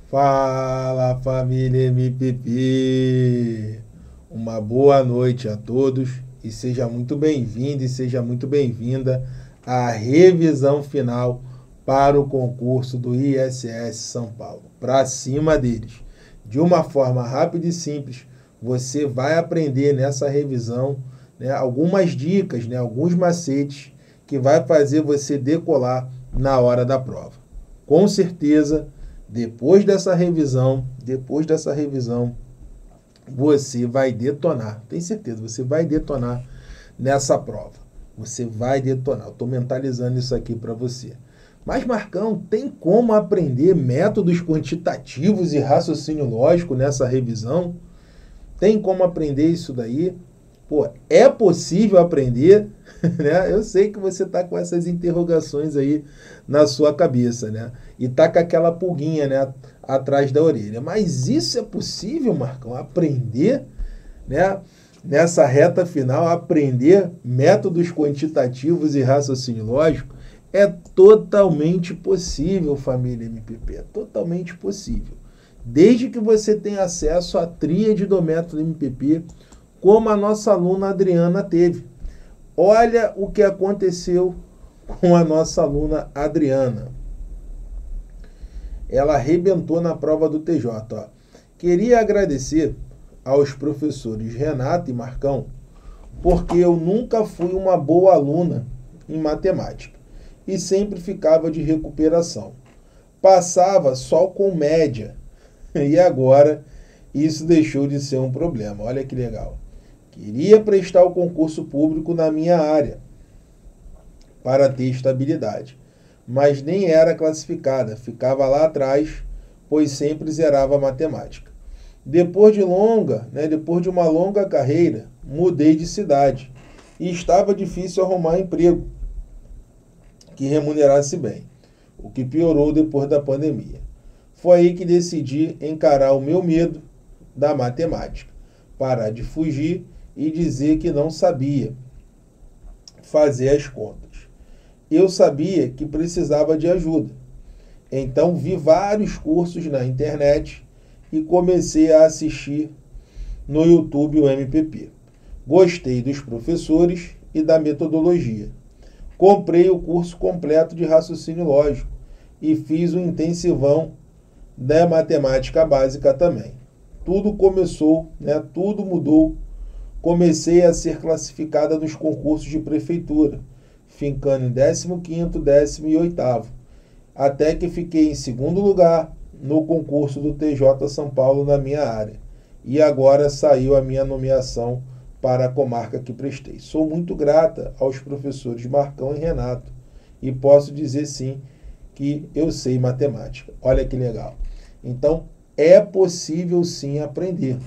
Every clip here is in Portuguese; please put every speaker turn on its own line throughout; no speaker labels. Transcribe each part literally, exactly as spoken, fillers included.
Fala, família M P P! Uma boa noite a todos e seja muito bem-vindo e seja muito bem-vinda à revisão final para o concurso do I S S São Paulo. Para cima deles. De uma forma rápida e simples, você vai aprender nessa revisão, né, algumas dicas, né, alguns macetes que vai fazer você decolar na hora da prova. Com certeza, depois dessa revisão, depois dessa revisão, você vai detonar. Tenho certeza, você vai detonar nessa prova. Você vai detonar. Eu estou mentalizando isso aqui para você. Mas, Marcão, tem como aprender métodos quantitativos e raciocínio lógico nessa revisão? Tem como aprender isso daí? Pô, é possível aprender? Né? Eu sei que você está com essas interrogações aí na sua cabeça, né? E está com aquela pulguinha, né, atrás da orelha. Mas isso é possível, Marcão? Aprender, né, nessa reta final, aprender métodos quantitativos e raciocínio lógico? É totalmente possível, família M P P. É totalmente possível. Desde que você tenha acesso à tríade do método M P P, como a nossa aluna Adriana teve. Olha o que aconteceu com a nossa aluna Adriana. Ela arrebentou na prova do T J. Ó. Queria agradecer aos professores Renato e Marcão, porque eu nunca fui uma boa aluna em matemática e sempre ficava de recuperação. Passava só com média e agora isso deixou de ser um problema. Olha que legal. Queria prestar o concurso público na minha área para ter estabilidade, mas nem era classificada, ficava lá atrás, pois sempre zerava a matemática. Depois de longa, né, depois de uma longa carreira, mudei de cidade e estava difícil arrumar emprego que remunerasse bem, o que piorou depois da pandemia. Foi aí que decidi encarar o meu medo da matemática, parar de fugir e dizer que não sabia fazer as contas. Eu sabia que precisava de ajuda. Então vi vários cursos na internet e comecei a assistir no YouTube o M P P. Gostei dos professores e da metodologia. Comprei o curso completo de raciocínio lógico e fiz um intensivão da matemática básica também. Tudo começou, né, tudo mudou. Comecei a ser classificada nos concursos de prefeitura, ficando em décimo quinto, décimo e oitavo, até que fiquei em segundo lugar no concurso do T J São Paulo na minha área. E agora saiu a minha nomeação para a comarca que prestei. Sou muito grata aos professores Marcão e Renato e posso dizer sim que eu sei matemática. Olha que legal. Então, é possível sim aprender,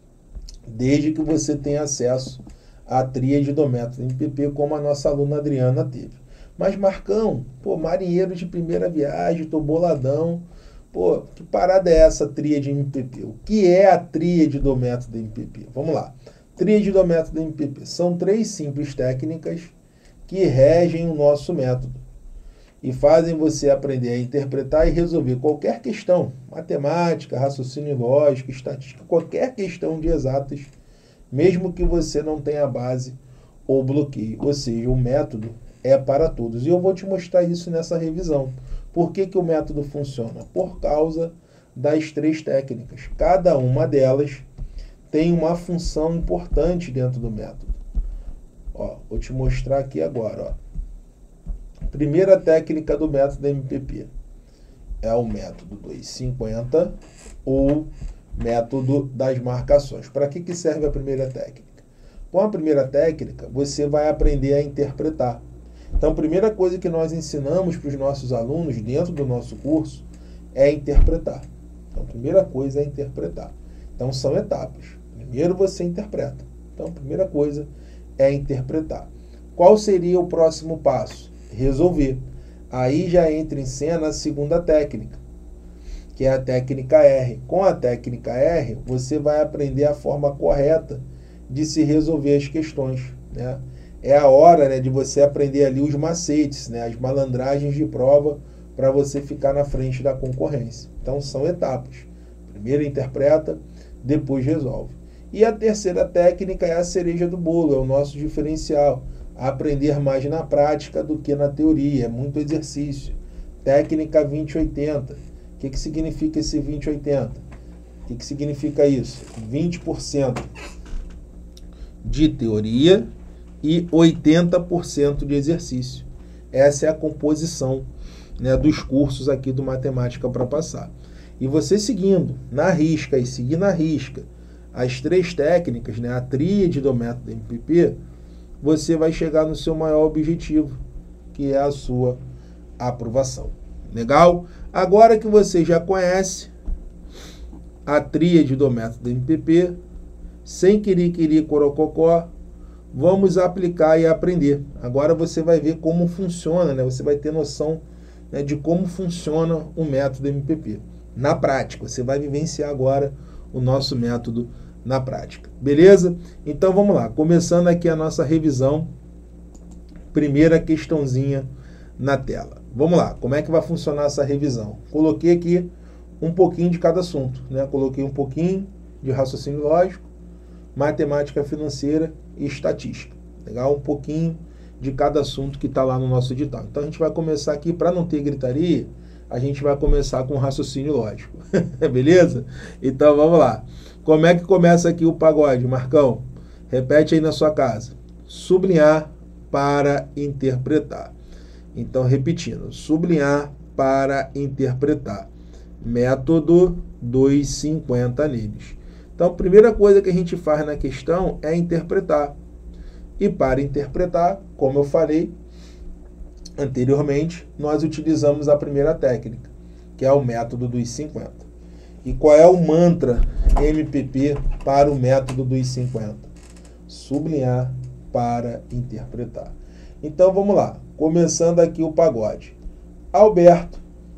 desde que você tenha acesso à tríade do método M P P, como a nossa aluna Adriana teve. Mas, Marcão, pô, marinheiro de primeira viagem, tô boladão. Pô, que parada é essa tríade M P P? O que é a tríade do método M P P? Vamos lá. Tríade do método M P P. São três simples técnicas que regem o nosso método e fazem você aprender a interpretar e resolver qualquer questão, matemática, raciocínio lógico, estatística, qualquer questão de exatas, mesmo que você não tenha base ou bloqueio. Ou seja, o método é para todos. E eu vou te mostrar isso nessa revisão. Por que que o método funciona? Por causa das três técnicas. Cada uma delas tem uma função importante dentro do método. Ó, vou te mostrar aqui agora, ó. Primeira técnica do método M P P é o método dos cinquenta ou método das marcações. Para que que serve a primeira técnica? Com a primeira técnica, você vai aprender a interpretar. Então, a primeira coisa que nós ensinamos para os nossos alunos dentro do nosso curso é interpretar. Então, a primeira coisa é interpretar. Então, são etapas. Primeiro você interpreta. Então, a primeira coisa é interpretar. Qual seria o próximo passo? Resolver. Aí já entra em cena a segunda técnica, que é a técnica R. Com a técnica R, você vai aprender a forma correta de se resolver as questões, né? É a hora, né, de você aprender ali os macetes, né, as malandragens de prova, para você ficar na frente da concorrência. Então são etapas. Primeiro interpreta, depois resolve. E a terceira técnica é a cereja do bolo, é o nosso diferencial. Aprender mais na prática do que na teoria, é muito exercício. Técnica vinte oitenta. O que, que significa esse vinte oitenta? O que, que significa isso? vinte por cento de teoria e oitenta por cento de exercício. Essa é a composição, né, dos cursos aqui do Matemática para Passar. E você seguindo na risca e seguir na risca as três técnicas, né, a tríade do método M P P, você vai chegar no seu maior objetivo, que é a sua aprovação. Legal? Agora que você já conhece a tríade do método M P P, sem querer corococó, vamos aplicar e aprender. Agora você vai ver como funciona, né? Você vai ter noção, né, de como funciona o método M P P. Na prática, você vai vivenciar agora o nosso método na prática. Beleza? Então vamos lá. Começando aqui a nossa revisão. Primeira questãozinha na tela. Vamos lá. Como é que vai funcionar essa revisão? Coloquei aqui um pouquinho de cada assunto, né? Coloquei um pouquinho de raciocínio lógico, matemática financeira e estatística. Legal? Um pouquinho de cada assunto que está lá no nosso edital. Então a gente vai começar aqui, para não ter gritaria, a gente vai começar com raciocínio lógico. Beleza? Então vamos lá. Como é que começa aqui o pagode, Marcão? Repete aí na sua casa. Sublinhar para interpretar. Então, repetindo. Sublinhar para interpretar. Método duzentos e cinquenta neles. Então, a primeira coisa que a gente faz na questão é interpretar. E para interpretar, como eu falei anteriormente, nós utilizamos a primeira técnica, que é o método dos cinquenta. E qual é o mantra M P P para o método dos cinquenta? Sublinhar para interpretar. Então vamos lá, começando aqui o pagode. Alberto,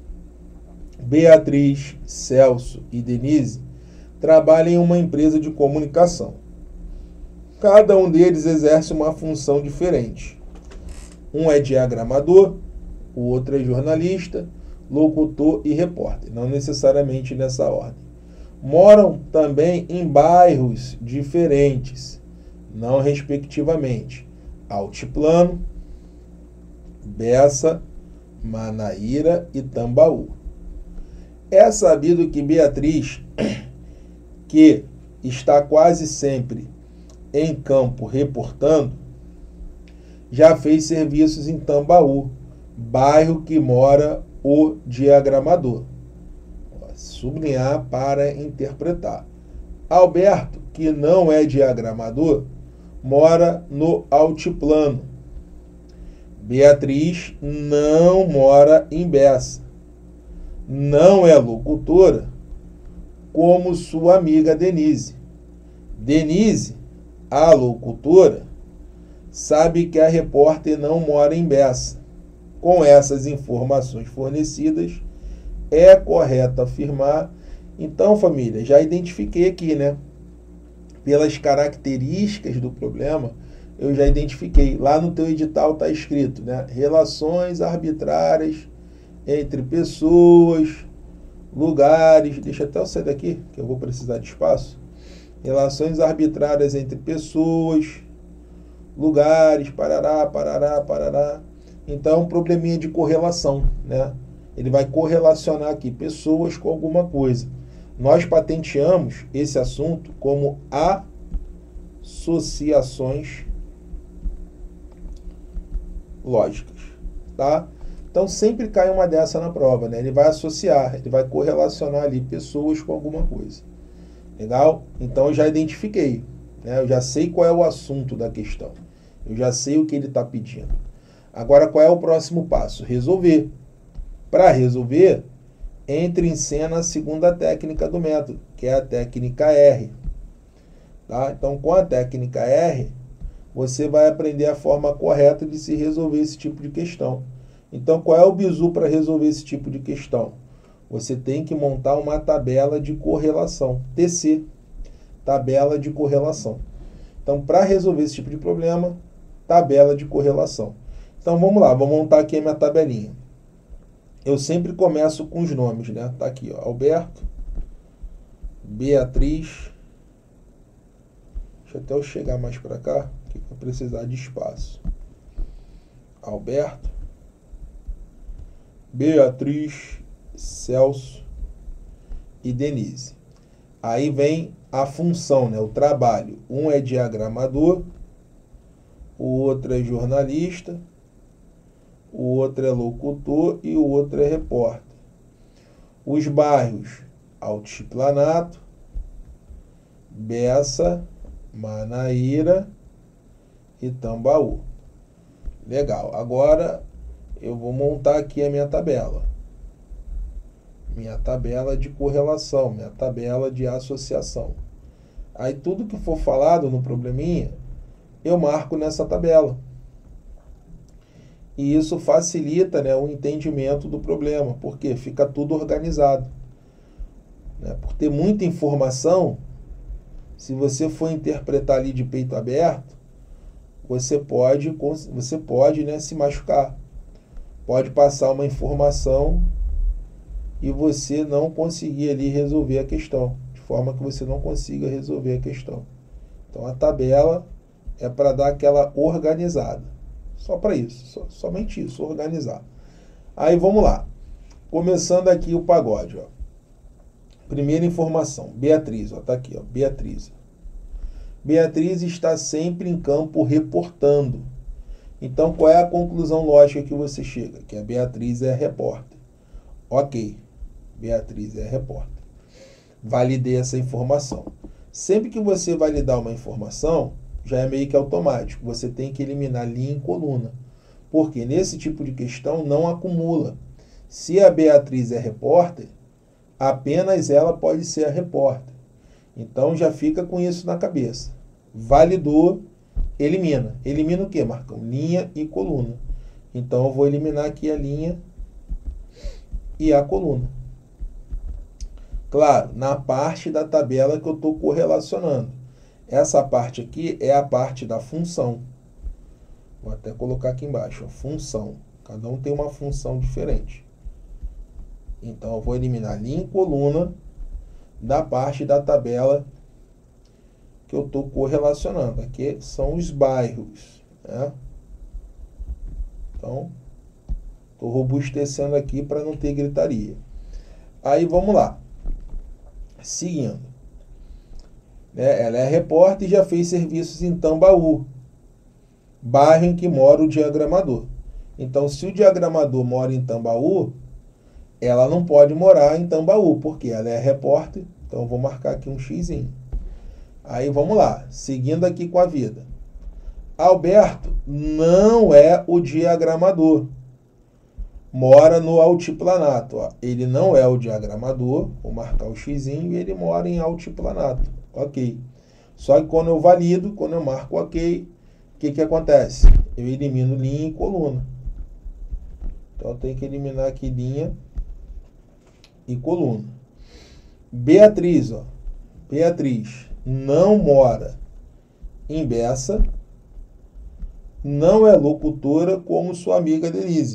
Beatriz, Celso e Denise trabalham em uma empresa de comunicação. Cada um deles exerce uma função diferente. Um é diagramador, o outro é jornalista, locutor e repórter, não necessariamente nessa ordem. Moram também em bairros diferentes, não respectivamente Altiplano, Bessa, Manaíra e Tambaú. É sabido que Beatriz, que está quase sempre em campo reportando, já fez serviços em Tambaú, bairro que mora o diagramador. Sublinhar para interpretar. Alberto, que não é diagramador, mora no Altiplano. Beatriz não mora em Bessa. Não é locutora, como sua amiga Denise. Denise, a locutora, sabe que a repórter não mora em Bessa. Com essas informações fornecidas, é correto afirmar. Então, família, já identifiquei aqui, né? Pelas características do problema, eu já identifiquei. Lá no teu edital está escrito, né? Relações arbitrárias entre pessoas, lugares. Deixa até eu sair daqui, que eu vou precisar de espaço. Relações arbitrárias entre pessoas, lugares, parará, parará, parará. Então, um probleminha de correlação, né? Ele vai correlacionar aqui pessoas com alguma coisa. Nós patenteamos esse assunto como associações lógicas, tá? Então, sempre cai uma dessa na prova, né? Ele vai associar, ele vai correlacionar ali pessoas com alguma coisa. Legal? Então, eu já identifiquei, né? Eu já sei qual é o assunto da questão. Eu já sei o que ele está pedindo. Agora, qual é o próximo passo? Resolver. Para resolver, entre em cena a segunda técnica do método, que é a técnica R. Tá? Então, com a técnica R, você vai aprender a forma correta de se resolver esse tipo de questão. Então, qual é o bizu para resolver esse tipo de questão? Você tem que montar uma tabela de correlação, T C, tabela de correlação. Então, para resolver esse tipo de problema, tabela de correlação. Então, vamos lá, vou montar aqui a minha tabelinha. eu sempre começo com os nomes, né? Tá aqui, ó, Alberto, Beatriz. Deixa até eu chegar mais para cá, que vai precisar de espaço. Alberto, Beatriz, Celso e Denise. Aí vem a função, né? O trabalho. Um é diagramador, o outro é jornalista, o outro é locutor e o outro é repórter. Os bairros: Altiplanato, Beça, Manaíra e Tambaú. Legal. Agora eu vou montar aqui a minha tabela. Minha tabela de correlação, minha tabela de associação. Aí tudo que for falado no probleminha, eu marco nessa tabela. E isso facilita, né, o entendimento do problema, porque fica tudo organizado. Né? Por ter muita informação, se você for interpretar ali de peito aberto, você pode, você pode, né, se machucar. Pode passar uma informação e você não conseguir ali resolver a questão, de forma que você não consiga resolver a questão. Então a tabela é para dar aquela organizada. Só para isso, só, somente isso, organizar. Aí vamos lá. Começando aqui o pagode, ó. Primeira informação, Beatriz, ó, tá aqui, ó, Beatriz. Beatriz está sempre em campo reportando. Então, qual é a conclusão lógica que você chega? Que a Beatriz é repórter. Ok, Beatriz é repórter. Validei essa informação. Sempre que você validar uma informação, já é meio que automático. Você tem que eliminar linha e coluna. Porque nesse tipo de questão não acumula. Se a Beatriz é repórter, apenas ela pode ser a repórter. Então já fica com isso na cabeça. Validou, elimina. Elimina o quê, Marcão? Linha e coluna. Então eu vou eliminar aqui a linha e a coluna. Claro, na parte da tabela que eu estou correlacionando. Essa parte aqui é a parte da função. Vou até colocar aqui embaixo, ó, função. Cada um tem uma função diferente. Então, eu vou eliminar linha e coluna da parte da tabela que eu estou correlacionando. Aqui são os bairros. Né? Então, estou robustecendo aqui para não ter gritaria. Aí, vamos lá. Seguindo. Ela é repórter e já fez serviços em Tambaú, bairro em que mora o diagramador. Então, se o diagramador mora em Tambaú, ela não pode morar em Tambaú, porque ela é repórter. Então, eu vou marcar aqui um xizinho. Aí, vamos lá. Seguindo aqui com a vida. Alberto não é o diagramador. Mora no altiplanato. Ó. Ele não é o diagramador. Vou marcar o xizinho e ele mora em altiplanato. Ok. Só que quando eu valido, quando eu marco ok, o que, que acontece? Eu elimino linha e coluna. Então, eu tenho que eliminar aqui linha e coluna. Beatriz, ó. Beatriz não mora em Beça, não é locutora como sua amiga Denise.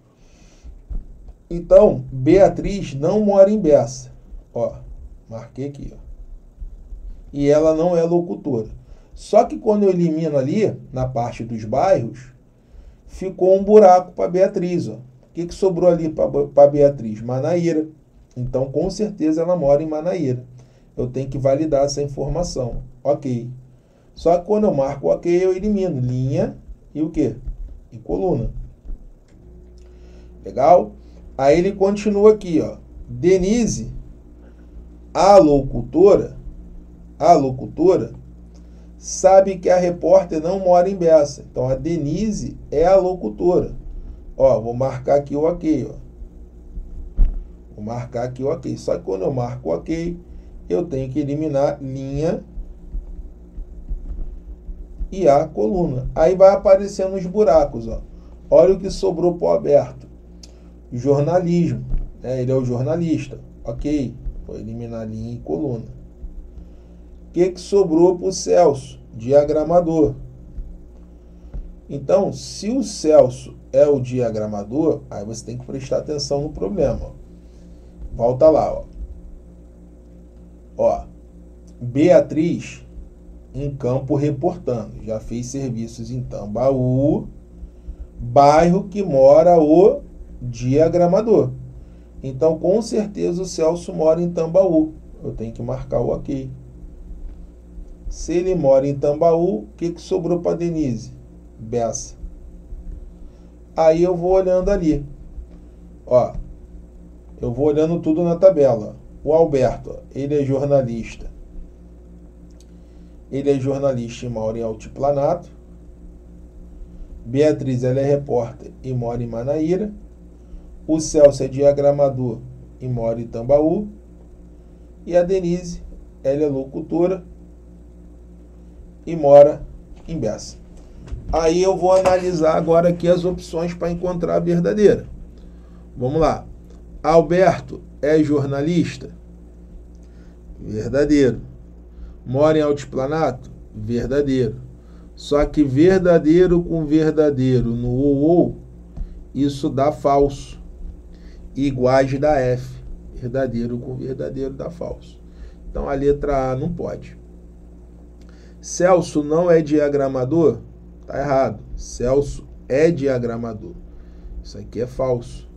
Então, Beatriz não mora em Beça. Ó, marquei aqui, ó. E ela não é locutora. Só que quando eu elimino ali, na parte dos bairros, ficou um buraco para Beatriz. Ó. O que, que sobrou ali para Beatriz? Manaíra. Então, com certeza, ela mora em Manaíra. Eu tenho que validar essa informação. Ok. Só que quando eu marco ok, eu elimino linha e o quê? E coluna. Legal? Aí ele continua aqui, ó. Denise, a locutora, a locutora, sabe que a repórter não mora em Beça. Então, a Denise é a locutora. Ó, vou marcar aqui o ok, ó. Vou marcar aqui o ok. Só que quando eu marco o ok, eu tenho que eliminar linha e a coluna. Aí vai aparecendo os buracos, ó. Olha o que sobrou para o Alberto. Jornalismo. Né? Ele é o jornalista. Ok. Vou eliminar linha e coluna. O que, que sobrou para o Celso? Diagramador. Então, se o Celso é o diagramador, aí você tem que prestar atenção no problema. Volta lá, ó. Ó, Beatriz em Campo reportando. Já fez serviços em Tambaú, bairro que mora o diagramador. Então, com certeza, o Celso mora em Tambaú. Eu tenho que marcar o ok. Se ele mora em Tambaú, o que, que sobrou para Denise? Bessa. Aí eu vou olhando ali. Ó, eu vou olhando tudo na tabela. O Alberto, ó, ele é jornalista. Ele é jornalista e mora em Altiplanato. Beatriz, ela é repórter e mora em Manaíra. O Celso é diagramador e mora em Tambaú. E a Denise, ela é locutora e mora em Bessa. Aí eu vou analisar agora aqui as opções para encontrar a verdadeira. Vamos lá. Alberto é jornalista? Verdadeiro. Mora em Altiplanato? Verdadeiro. Só que verdadeiro com verdadeiro no ou ou, isso dá falso. Iguais dá F. Verdadeiro com verdadeiro dá falso. Então a letra A não pode. Celso não é diagramador? Tá errado. Celso é diagramador. Isso aqui é falso.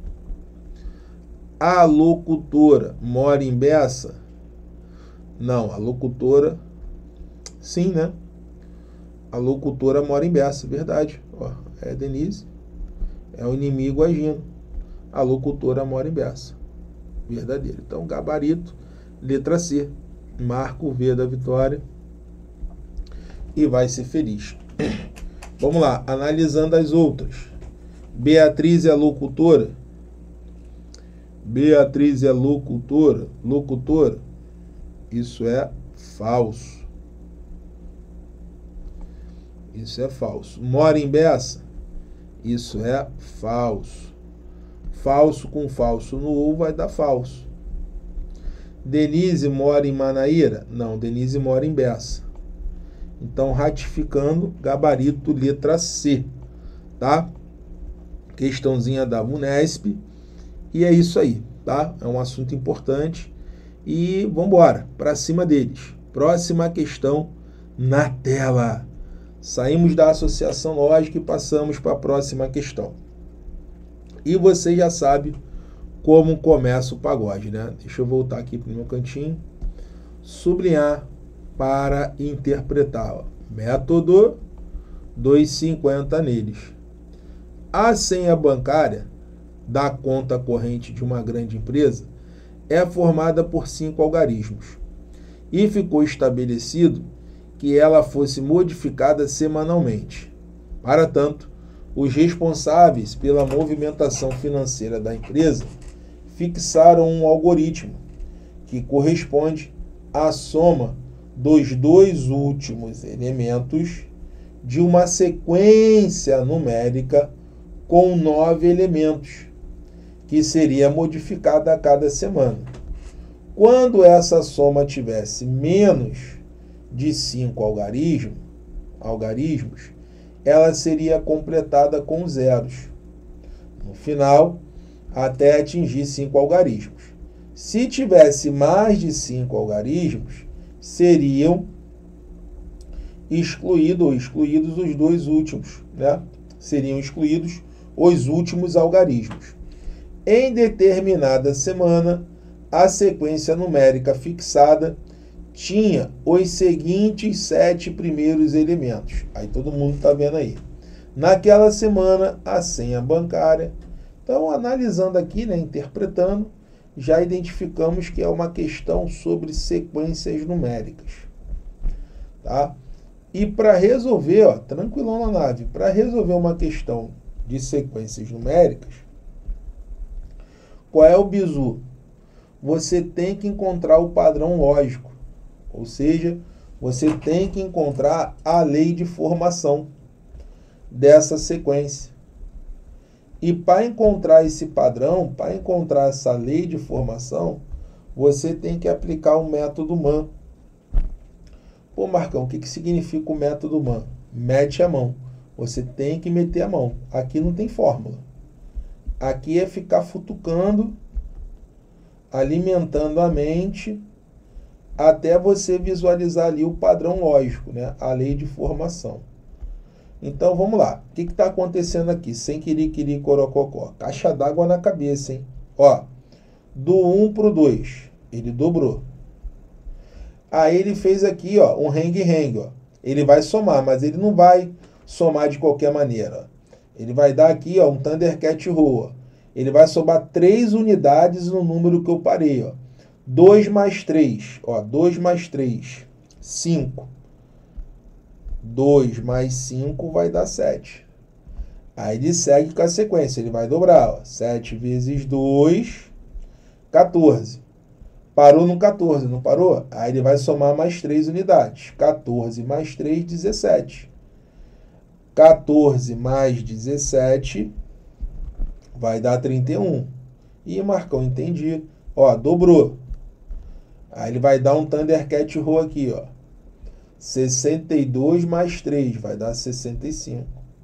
A locutora mora em Bessa? Não, a locutora, sim, né? A locutora mora em Bessa, verdade. Ó, é a Denise, é o inimigo agindo. A locutora mora em Bessa, verdadeiro. Então, gabarito, letra C. Marca o V da vitória e vai ser feliz. Vamos lá, analisando as outras. Beatriz é locutora? Beatriz é locutora? Locutora? Isso é falso. Isso é falso. Mora em Bessa? Isso é falso. Falso com falso no ou vai dar falso. Denise mora em Manaíra? Não, Denise mora em Bessa. Então, ratificando, gabarito letra C, tá? Questãozinha da Unesp. E é isso aí, tá? É um assunto importante. E vamos embora, para cima deles. Próxima questão na tela. Saímos da associação lógica e passamos para a próxima questão. E você já sabe como começa o pagode, né? Deixa eu voltar aqui para o meu cantinho. Sublinhar para interpretar. Ó. Método duzentos e cinquenta neles. A senha bancária da conta corrente de uma grande empresa é formada por cinco algarismos e ficou estabelecido que ela fosse modificada semanalmente. Para tanto, os responsáveis pela movimentação financeira da empresa fixaram um algoritmo que corresponde à soma dos dois últimos elementos de uma sequência numérica com nove elementos, que seria modificada a cada semana. Quando essa soma tivesse menos de cinco algarismos, algarismos, ela seria completada com zeros no final, até atingir cinco algarismos. Se tivesse mais de cinco algarismos, seriam excluídos ou excluídos os dois últimos, né? Seriam excluídos os últimos algarismos. Em determinada semana, a sequência numérica fixada tinha os seguintes sete primeiros elementos. Aí todo mundo está vendo aí. Naquela semana, a senha bancária. Então, analisando aqui, né, interpretando, já identificamos que é uma questão sobre sequências numéricas. Tá? E para resolver, ó, tranquilão na nave, para resolver uma questão de sequências numéricas, qual é o bizu? Você tem que encontrar o padrão lógico, ou seja, você tem que encontrar a lei de formação dessa sequência. E para encontrar esse padrão, para encontrar essa lei de formação, você tem que aplicar o método M A N. Pô, Marcão, o que, que significa o método M A N? Mete a mão. Você tem que meter a mão. Aqui não tem fórmula. Aqui é ficar futucando, alimentando a mente, até você visualizar ali o padrão lógico, né? A lei de formação. Então, vamos lá. O que está acontecendo aqui? Sem quiri-quiri, corococó. Caixa d'água na cabeça, hein? Ó, do um para o dois, ele dobrou. Aí ele fez aqui, ó, um hang-hang, ó. Ele vai somar, mas ele não vai somar de qualquer maneira. Ele vai dar aqui, ó, um Thundercat Roll. Ele vai somar três unidades no número que eu parei, ó. dois mais três, ó, dois mais três, cinco. dois mais cinco vai dar sete. Aí ele segue com a sequência, ele vai dobrar, ó. sete vezes dois, quatorze. Parou no quatorze, não parou? Aí ele vai somar mais três unidades. quatorze mais três, dezessete. quatorze mais dezessete vai dar trinta e um. Ih, Marcão, entendi. Ó, dobrou. Aí ele vai dar um Thundercat Roll aqui, ó. sessenta e dois mais três vai dar sessenta e cinco.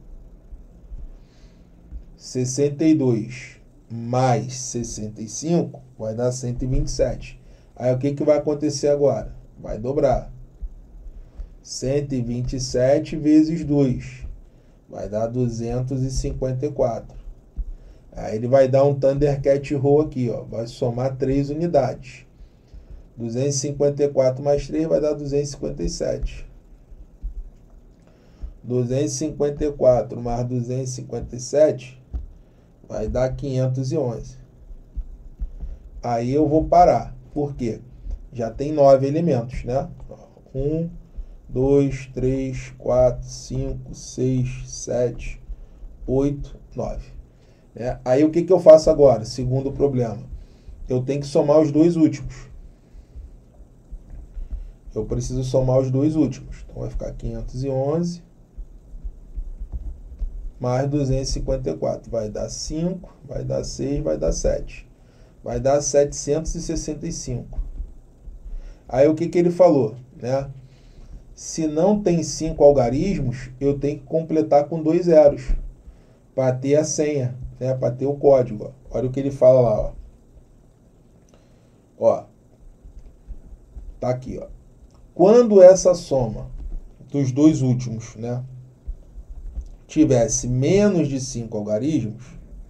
sessenta e dois mais sessenta e cinco vai dar cento e vinte e sete. Aí o que, que vai acontecer agora? Vai dobrar. cento e vinte e sete vezes dois vai dar duzentos e cinquenta e quatro. Aí ele vai dar um Thundercat Roll aqui, ó. Vai somar três unidades. duzentos e cinquenta e quatro mais três vai dar duzentos e cinquenta e sete. duzentos e cinquenta e quatro mais duzentos e cinquenta e sete vai dar quinhentos e onze. Aí eu vou parar. Por quê? Já tem nove elementos, né? um, dois, três, quatro, cinco, seis, sete, oito, nove. É, aí o que, que eu faço agora? Segundo problema. Eu tenho que somar os dois últimos. Eu preciso somar os dois últimos. Então vai ficar quinhentos e onze mais duzentos e cinquenta e quatro. Vai dar cinco, vai dar seis, vai dar sete. Vai dar setecentos e sessenta e cinco. Aí o que, que ele falou? Né? Se não tem cinco algarismos, eu tenho que completar com dois zeros para ter a senha, né? Para ter o código. Ó. Olha o que ele fala lá. Ó. Ó. Tá aqui. Ó. Quando essa soma dos dois últimos, né, tivesse menos de cinco algarismos,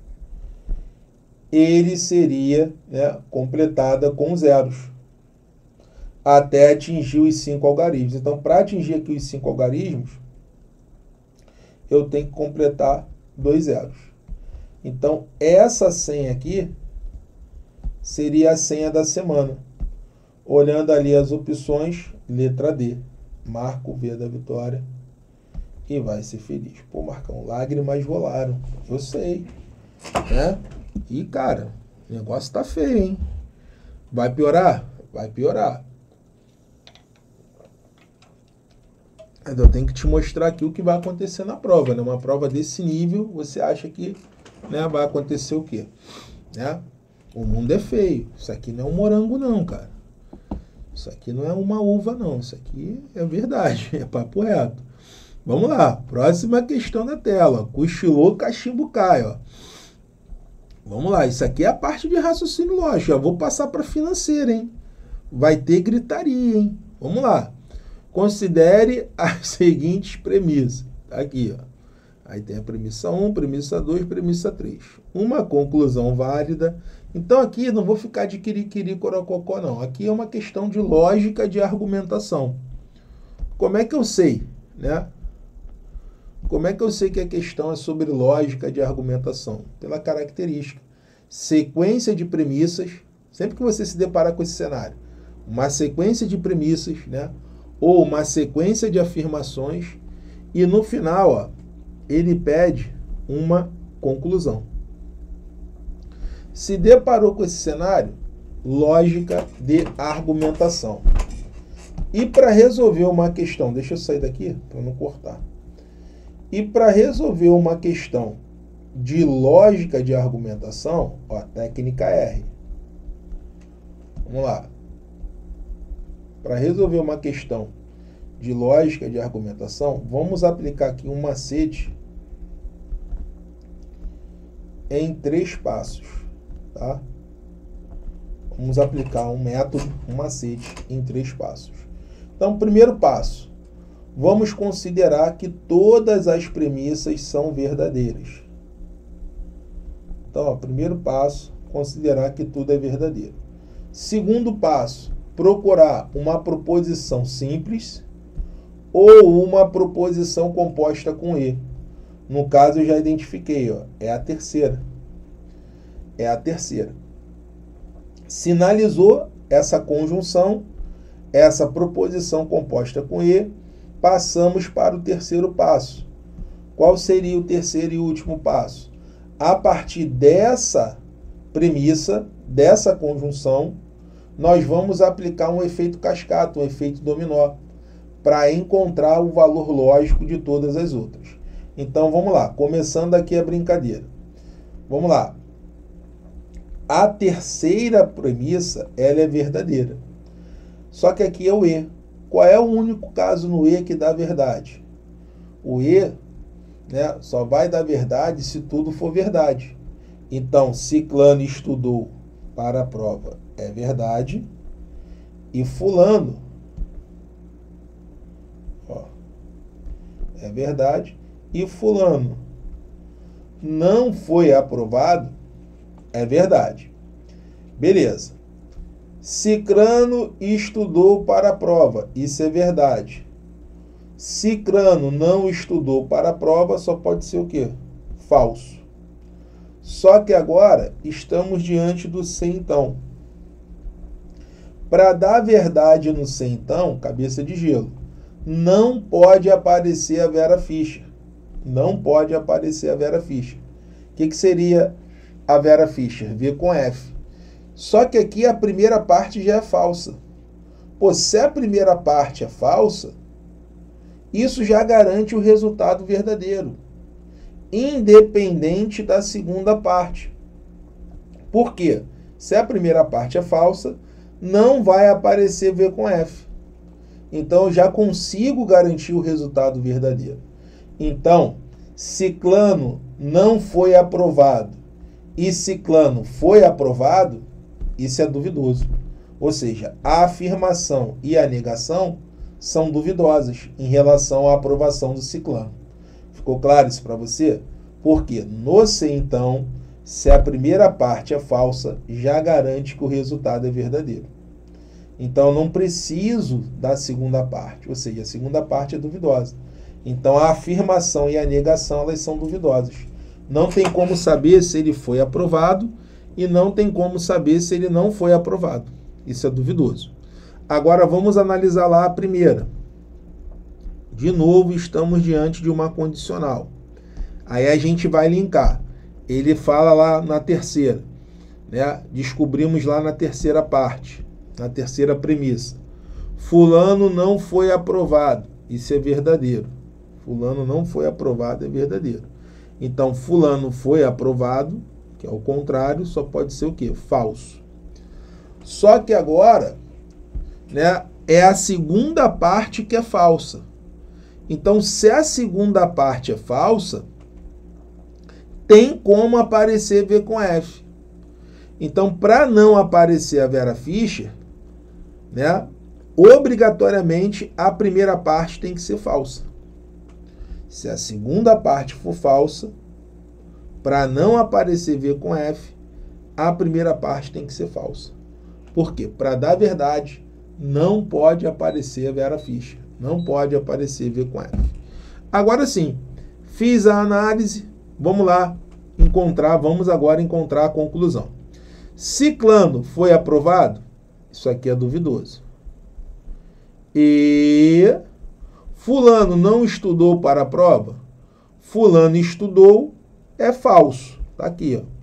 ele seria, né, completada com zeros até atingir os cinco algarismos. Então, para atingir aqui os cinco algarismos, eu tenho que completar dois zeros. Então, essa senha aqui seria a senha da semana. Olhando ali as opções, letra D, marca o V da vitória e vai ser feliz. Pô, Marcão, lágrimas rolaram. Eu sei, né? E, cara, o negócio tá feio, hein? Vai piorar? Vai piorar. Mas eu tenho que te mostrar aqui o que vai acontecer na prova, né? Uma prova desse nível, você acha que, né, vai acontecer o quê? Né? O mundo é feio. Isso aqui não é um morango, não, cara. Isso aqui não é uma uva, não. Isso aqui é verdade, é papo reto. Vamos lá, próxima questão da tela. Cochilou, cachimbo cai, ó. Vamos lá, isso aqui é a parte de raciocínio lógico. Já vou passar para financeira, hein? Vai ter gritaria, hein? Vamos lá. Considere as seguintes premissas. Tá aqui, ó. Aí tem a premissa um, premissa dois, premissa três. Uma conclusão válida. Então aqui não vou ficar de quiri-quiri, corococó, não. Aqui é uma questão de lógica de argumentação. Como é que eu sei, né? Como é que eu sei que a questão é sobre lógica de argumentação? Pela característica. Sequência de premissas. Sempre que você se deparar com esse cenário, uma sequência de premissas, né? Ou uma sequência de afirmações. E no final, ó, ele pede uma conclusão. Se deparou com esse cenário, lógica de argumentação. E para resolver uma questão, deixa eu sair daqui para não cortar. E para resolver uma questão de lógica de argumentação, ó, técnica R. Vamos lá. Para resolver uma questão de lógica de argumentação, vamos aplicar aqui um macete em três passos, tá? Vamos aplicar um método, um macete em três passos. Então, primeiro passo, vamos considerar que todas as premissas são verdadeiras. Então, ó, primeiro passo, considerar que tudo é verdadeiro. Segundo passo, procurar uma proposição simples ou uma proposição composta com E. No caso, eu já identifiquei, ó, é a terceira. É a terceira. Sinalizou essa conjunção, essa proposição composta com E, passamos para o terceiro passo. Qual seria o terceiro e último passo? A partir dessa premissa, dessa conjunção, nós vamos aplicar um efeito cascata, um efeito dominó, para encontrar o valor lógico de todas as outras. Então, vamos lá, começando aqui a brincadeira. Vamos lá. A terceira premissa, ela é verdadeira. Só que aqui é o E. Qual é o único caso no E que dá verdade? O E, né, só vai dar verdade se tudo for verdade. Então, ciclano estudou para a prova é verdade. E fulano, ó, é verdade. E fulano não foi aprovado, é verdade. Beleza. Cicrano estudou para a prova, isso é verdade. Cicrano não estudou para a prova, só pode ser o quê? Falso. Só que agora estamos diante do se então. Para dar verdade no se então, cabeça de gelo, não pode aparecer a Vera Fischer. Não pode aparecer a Vera Fischer. O que, que seria a Vera Fischer? V com F. Só que aqui a primeira parte já é falsa. Pô, se a primeira parte é falsa, isso já garante o resultado verdadeiro, independente da segunda parte. Por quê? Se a primeira parte é falsa, não vai aparecer V com F. Então, eu já consigo garantir o resultado verdadeiro. Então, ciclano não foi aprovado e ciclano foi aprovado, isso é duvidoso. Ou seja, a afirmação e a negação são duvidosas em relação à aprovação do ciclano. Ficou claro isso para você? Porque no se então, se a primeira parte é falsa, já garante que o resultado é verdadeiro. Então, não preciso da segunda parte, ou seja, a segunda parte é duvidosa. Então, a afirmação e a negação, elas são duvidosas. Não tem como saber se ele foi aprovado e não tem como saber se ele não foi aprovado. Isso é duvidoso. Agora, vamos analisar lá a primeira. De novo, estamos diante de uma condicional. Aí a gente vai linkar. Ele fala lá na terceira, né? Descobrimos lá na terceira parte, na terceira premissa. Fulano não foi aprovado. Isso é verdadeiro. Fulano não foi aprovado é verdadeiro. Então, fulano foi aprovado, que é o contrário, só pode ser o quê? Falso. Só que agora, né, é a segunda parte que é falsa. Então, se a segunda parte é falsa, tem como aparecer V com F. Então, para não aparecer a Vera Fischer, né, obrigatoriamente a primeira parte tem que ser falsa. Se a segunda parte for falsa, para não aparecer V com F, a primeira parte tem que ser falsa. Por quê? Para dar verdade, não pode aparecer a Vera Fischer. Não pode aparecer V com F. Agora sim, fiz a análise, vamos lá encontrar, vamos agora encontrar a conclusão. Ciclano foi aprovado? Isso aqui é duvidoso. E fulano não estudou para a prova? Fulano estudou é falso. Está aqui, ó.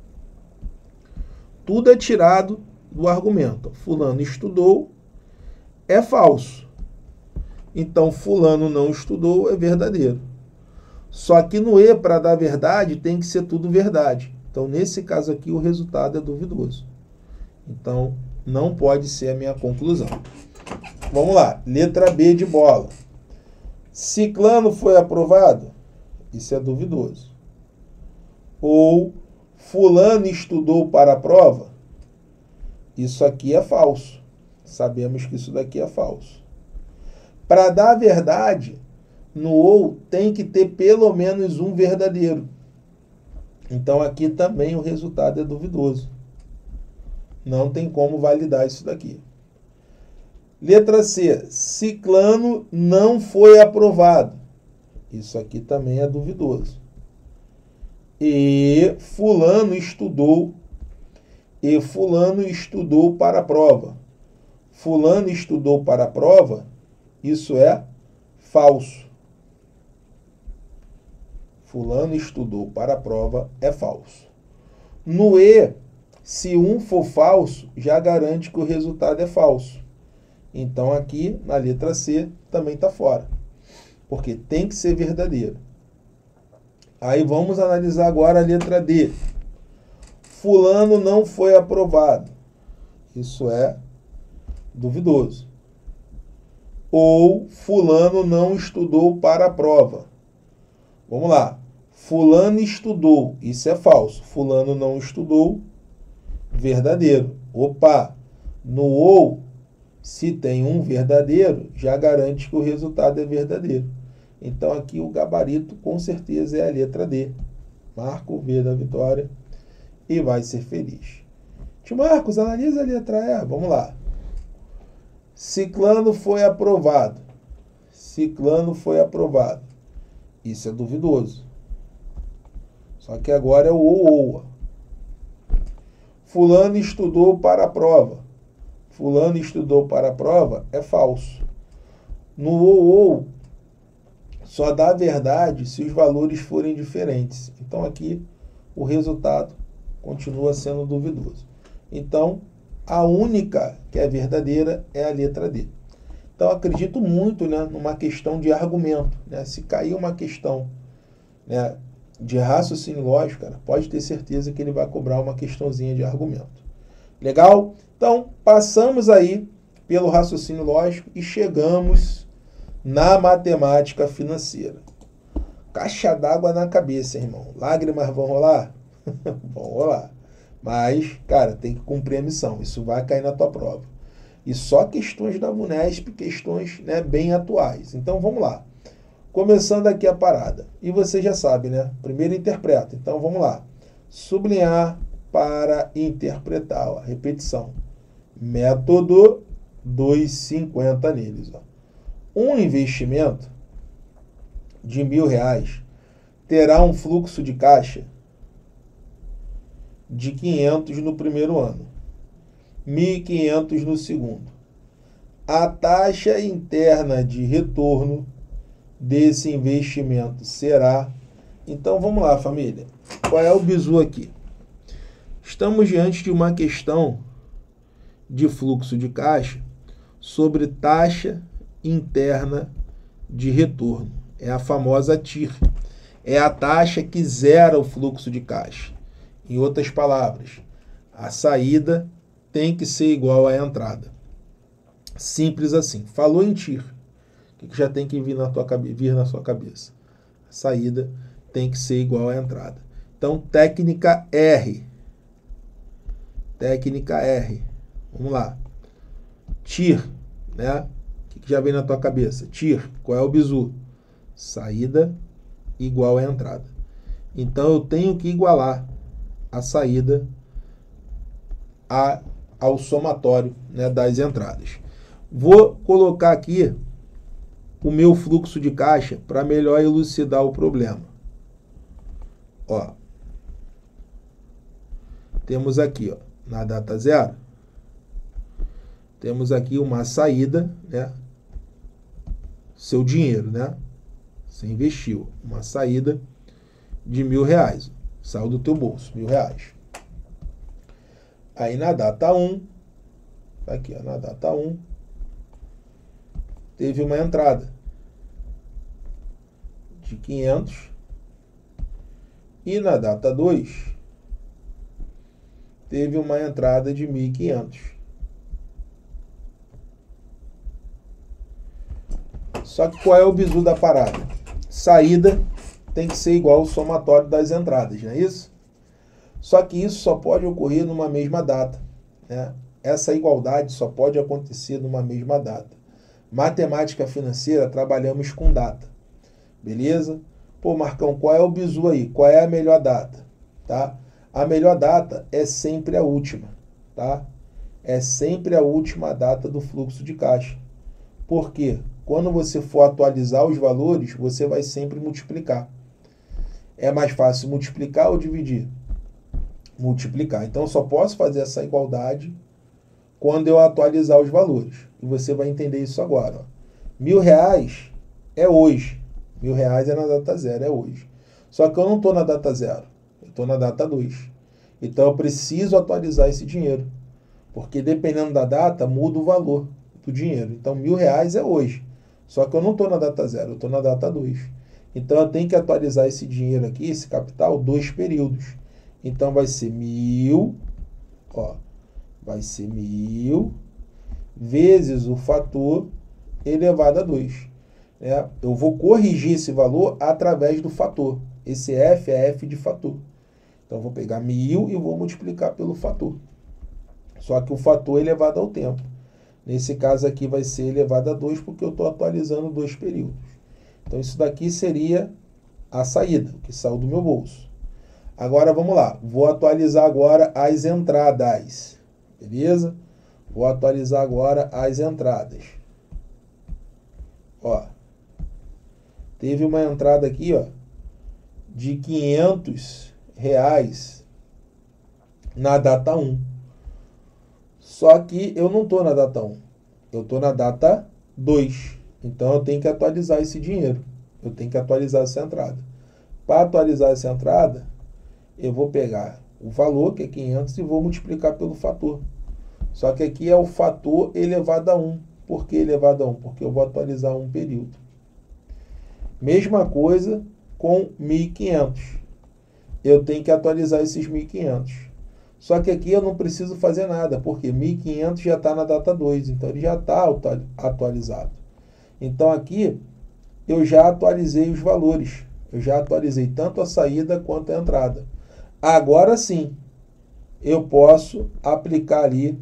Tudo é tirado do argumento. Fulano estudou é falso. Então, fulano não estudou é verdadeiro. Só que no E, para dar verdade, tem que ser tudo verdade. Então, nesse caso aqui, o resultado é duvidoso. Então, não pode ser a minha conclusão. Vamos lá, letra B de bola. Ciclano foi aprovado? Isso é duvidoso. Ou fulano estudou para a prova? Isso aqui é falso. Sabemos que isso daqui é falso. Para dar a verdade, no ou tem que ter pelo menos um verdadeiro. Então aqui também o resultado é duvidoso. Não tem como validar isso daqui. Letra C. Ciclano não foi aprovado. Isso aqui também é duvidoso. E fulano estudou. E fulano estudou para a prova. Fulano estudou para a prova. Isso é falso. Fulano estudou para a prova é falso. No E, se um for falso, já garante que o resultado é falso. Então aqui, na letra C, também está fora. Porque tem que ser verdadeiro. Aí vamos analisar agora a letra D. Fulano não foi aprovado. Isso é duvidoso. Ou fulano não estudou para a prova. Vamos lá. Fulano estudou. Isso é falso. Fulano não estudou. Verdadeiro. Opa! No ou, se tem um verdadeiro, já garante que o resultado é verdadeiro. Então aqui o gabarito com certeza é a letra D. Marca o V da vitória e vai ser feliz. Tio Marcos, analisa a letra E. Vamos lá. Ciclano foi aprovado. Ciclano foi aprovado. Isso é duvidoso. Só que agora é o ou, ou. Fulano estudou para a prova. Fulano estudou para a prova é falso. No ou, ou, só dá a verdade se os valores forem diferentes. Então aqui o resultado continua sendo duvidoso. Então a única que é verdadeira é a letra D. Então acredito muito, né, numa questão de argumento. Né? Se cair uma questão, né, de raciocínio lógico, cara, pode ter certeza que ele vai cobrar uma questãozinha de argumento. Legal? Então passamos aí pelo raciocínio lógico e chegamos na matemática financeira. Caixa d'água na cabeça, irmão. Lágrimas vão rolar? Vão rolar. Mas, cara, tem que cumprir a missão. Isso vai cair na tua prova. E só questões da Vunesp, questões, né, bem atuais. Então, vamos lá. Começando aqui a parada. E você já sabe, né? Primeiro interpreta. Então, vamos lá. Sublinhar para interpretar. Ó. Repetição. Método duzentos e cinquenta neles. Ó. Um investimento de mil reais terá um fluxo de caixa de quinhentos no primeiro ano, mil e quinhentos no segundo. A taxa interna de retorno desse investimento será... Então vamos lá, família. Qual é o bizu aqui? Estamos diante de uma questão de fluxo de caixa sobre taxa interna de retorno. É a famosa T I R. É a taxa que zera o fluxo de caixa. Em outras palavras, a saída tem que ser igual à entrada. Simples assim. Falou em T I R, o que já tem que vir na, tua, vir na sua cabeça? A saída tem que ser igual à entrada. Então, técnica R. Técnica R. Vamos lá. T I R, né? O que já vem na tua cabeça? T I R, qual é o bizu? Saída igual à entrada. Então, eu tenho que igualar a saída a, ao somatório, né, das entradas. Vou colocar aqui o meu fluxo de caixa para melhor elucidar o problema. Ó, temos aqui, ó, na data zero, temos aqui uma saída, né, seu dinheiro, né, você investiu, uma saída de mil reais, saiu do teu bolso, mil reais. Aí na data um, aqui ó, na data um, teve uma entrada de quinhentos e na data dois teve uma entrada de mil e quinhentos. Só que qual é o bizu da parada? Saída tem que ser igual ao somatório das entradas, não é isso? Só que isso só pode ocorrer numa mesma data, né? Essa igualdade só pode acontecer numa mesma data. Matemática financeira, trabalhamos com data, beleza? Pô, Marcão, qual é o bizu aí? Qual é a melhor data? Tá? A melhor data é sempre a última, tá? É sempre a última data do fluxo de caixa. Por quê? Quando você for atualizar os valores, você vai sempre multiplicar. É mais fácil multiplicar ou dividir? Multiplicar. Então, eu só posso fazer essa igualdade quando eu atualizar os valores. E você vai entender isso agora. Ó. Mil reais é hoje. Mil reais é na data zero, é hoje. Só que eu não estou na data zero. Eu estou na data dois. Então, eu preciso atualizar esse dinheiro. Porque dependendo da data, muda o valor do dinheiro. Então, mil reais é hoje. Só que eu não estou na data zero, eu estou na data dois. Então, eu tenho que atualizar esse dinheiro aqui, esse capital, dois períodos. Então, vai ser mil, ó, vai ser mil vezes o fator elevado a dois. Né? Eu vou corrigir esse valor através do fator. Esse F é F de fator. Então, eu vou pegar mil e vou multiplicar pelo fator. Só que o fator é elevado ao tempo. Nesse caso aqui vai ser elevado a dois, porque eu estou atualizando dois períodos. Então, isso daqui seria a saída, que saiu do meu bolso. Agora, vamos lá. Vou atualizar agora as entradas. Beleza? Vou atualizar agora as entradas. Ó. Teve uma entrada aqui, ó, de quinhentos reais na data um. Só que eu não estou na data um. Eu estou na data dois. Então, eu tenho que atualizar esse dinheiro. Eu tenho que atualizar essa entrada. Para atualizar essa entrada, eu vou pegar o valor, que é quinhentos, e vou multiplicar pelo fator. Só que aqui é o fator elevado a um. Por que elevado a um? Porque eu vou atualizar um período. Mesma coisa com mil e quinhentos. Eu tenho que atualizar esses mil e quinhentos. Só que aqui eu não preciso fazer nada, porque mil e quinhentos já está na data dois, então ele já está atualizado. Então aqui eu já atualizei os valores. Eu já atualizei tanto a saída quanto a entrada. Agora sim, eu posso aplicar ali,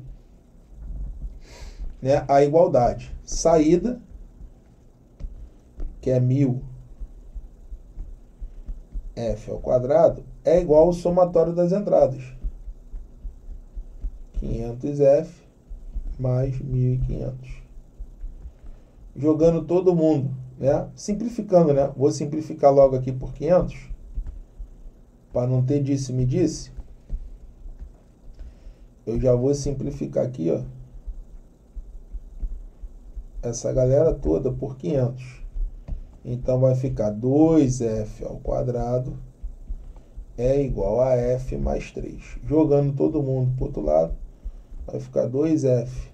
né, a igualdade. Saída, que é mil F ao quadrado, é igual ao somatório das entradas. quinhentos F mais mil e quinhentos. Jogando todo mundo, né? Simplificando, né? Vou simplificar logo aqui por quinhentos, para não ter disse-me disse. Eu já vou simplificar aqui, ó, essa galera toda por quinhentos. Então, vai ficar dois F ao quadrado é igual a F mais três. Jogando todo mundo para o outro lado, vai ficar dois F.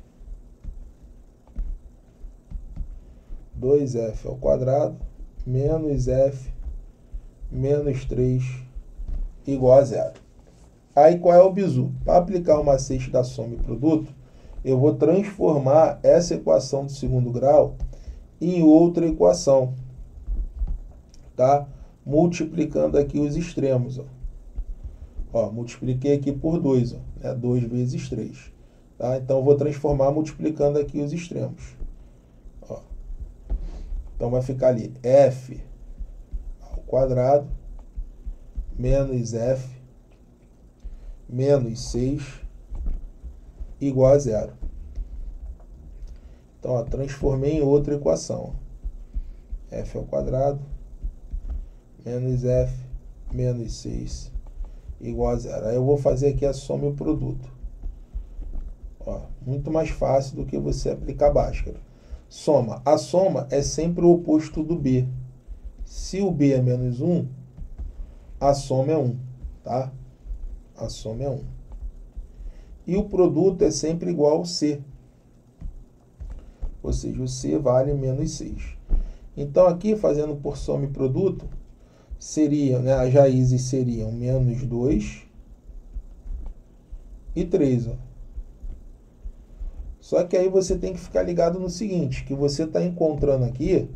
dois F ao quadrado menos F menos três igual a zero. Aí, qual é o bizu? Para aplicar o macete da soma e produto, eu vou transformar essa equação do segundo grau em outra equação, tá? Multiplicando aqui os extremos, ó. Ó, multipliquei aqui por dois, ó, né? dois vezes três. Tá? Então, eu vou transformar multiplicando aqui os extremos. Ó. Então, vai ficar ali F ao quadrado menos F menos seis igual a zero. Então, ó, transformei em outra equação. F ao quadrado menos F menos seis igual a zero. Aí eu vou fazer aqui a soma e o produto. Ó, muito mais fácil do que você aplicar Bhaskara. Soma. A soma é sempre o oposto do B. Se o B é menos um, a soma é um, tá? A soma é um. E o produto é sempre igual ao C. Ou seja, o C vale menos seis. Então, aqui, fazendo por soma e produto, seria, né, as raízes seriam menos dois e três. Ó. Só que aí você tem que ficar ligado no seguinte, que você está encontrando aqui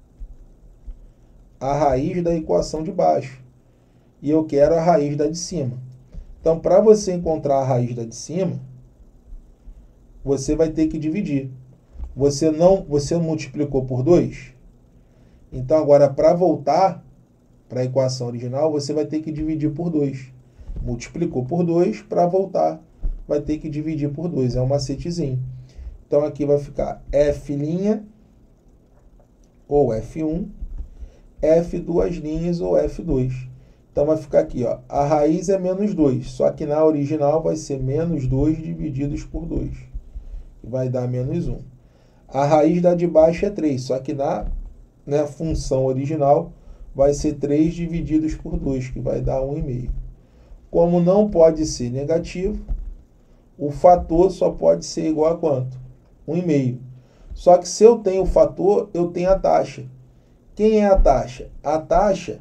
a raiz da equação de baixo. E eu quero a raiz da de cima. Então, para você encontrar a raiz da de cima, você vai ter que dividir. Você não, você multiplicou por dois? Então, agora, para voltar para a equação original, você vai ter que dividir por dois. Multiplicou por dois, para voltar, vai ter que dividir por dois. É um macetezinho. Então, aqui vai ficar F' ou F um, F duas linhas ou F dois. Então, vai ficar aqui, ó, a raiz é menos dois, só que na original vai ser menos dois divididos por dois, que vai dar menos um. A raiz da de baixo é três, só que na, na função original vai ser três divididos por dois, que vai dar um vírgula cinco. Como não pode ser negativo, o fator só pode ser igual a quanto? um vírgula cinco. Só que se eu tenho o fator, eu tenho a taxa. Quem é a taxa? A taxa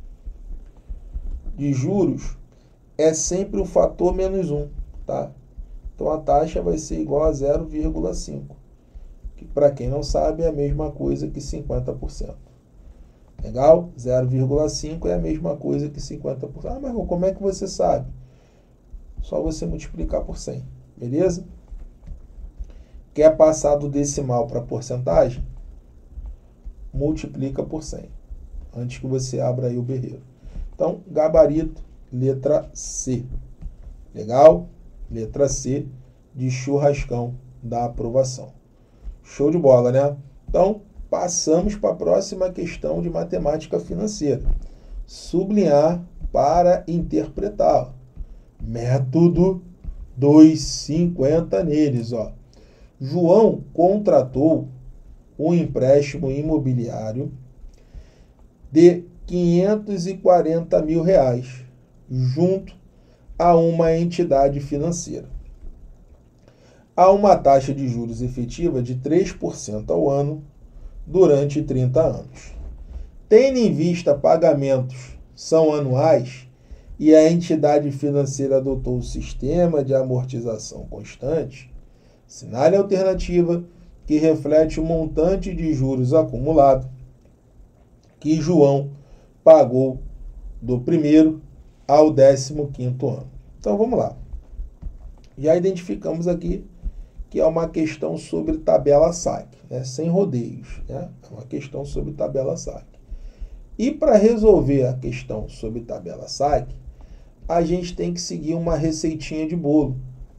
de juros é sempre o fator menos um, tá? Então, a taxa vai ser igual a zero vírgula cinco, que, para quem não sabe, é a mesma coisa que cinquenta por cento. Legal? zero vírgula cinco é a mesma coisa que cinquenta por cento. Ah, mas como é que você sabe? Só você multiplicar por cem, beleza? Quer passar do decimal para porcentagem? Multiplica por cem, antes que você abra aí o berreiro. Então, gabarito, letra C. Legal? Letra C de churrascão da aprovação. Show de bola, né? Então, passamos para a próxima questão de matemática financeira. Sublinhar para interpretar. Método duzentos e cinquenta neles, ó. João contratou um empréstimo imobiliário de quinhentos e quarenta mil reais junto a uma entidade financeira. Há uma taxa de juros efetiva de três por cento ao ano durante trinta anos. Tendo em vista pagamentos são anuais e a entidade financeira adotou o sistema de amortização constante, assinale a alternativa que reflete o montante de juros acumulado que João pagou do primeiro ao décimo quinto ano. Então, vamos lá. Já identificamos aqui que é uma questão sobre tabela S A C, né? Sem rodeios, né? É uma questão sobre tabela S A C. E para resolver a questão sobre tabela S A C, a gente tem que seguir uma receitinha de bolo,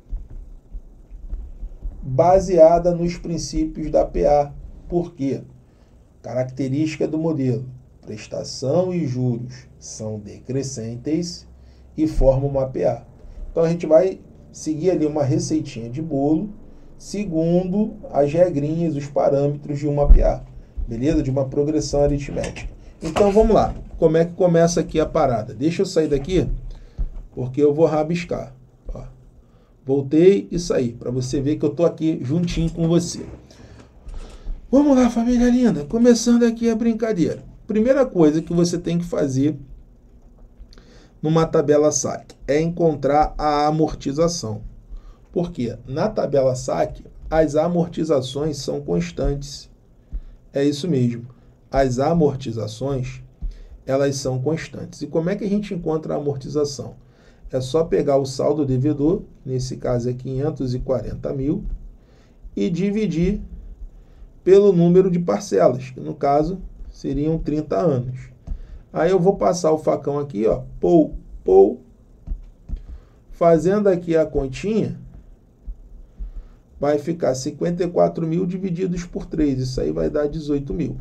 baseada nos princípios da P A. Por quê? Característica do modelo: prestação e juros são decrescentes e formam uma P A. Então, a gente vai seguir ali uma receitinha de bolo, segundo as regrinhas, os parâmetros de uma P A, beleza? De uma progressão aritmética. Então, vamos lá. Como é que começa aqui a parada? Deixa eu sair daqui, porque eu vou rabiscar. Ó. Voltei e saí, para você ver que eu estou aqui juntinho com você. Vamos lá, família linda. Começando aqui a brincadeira. Primeira coisa que você tem que fazer numa tabela S A C é encontrar a amortização. Por quê? Na tabela S A C, as amortizações são constantes. É isso mesmo. As amortizações, elas são constantes. E como é que a gente encontra a amortização? É só pegar o saldo devedor, nesse caso é quinhentos e quarenta mil, e dividir pelo número de parcelas, que no caso seriam trinta anos. Aí eu vou passar o facão aqui, ó, pou, pou, fazendo aqui a continha, vai ficar cinquenta e quatro mil divididos por três, isso aí vai dar dezoito mil.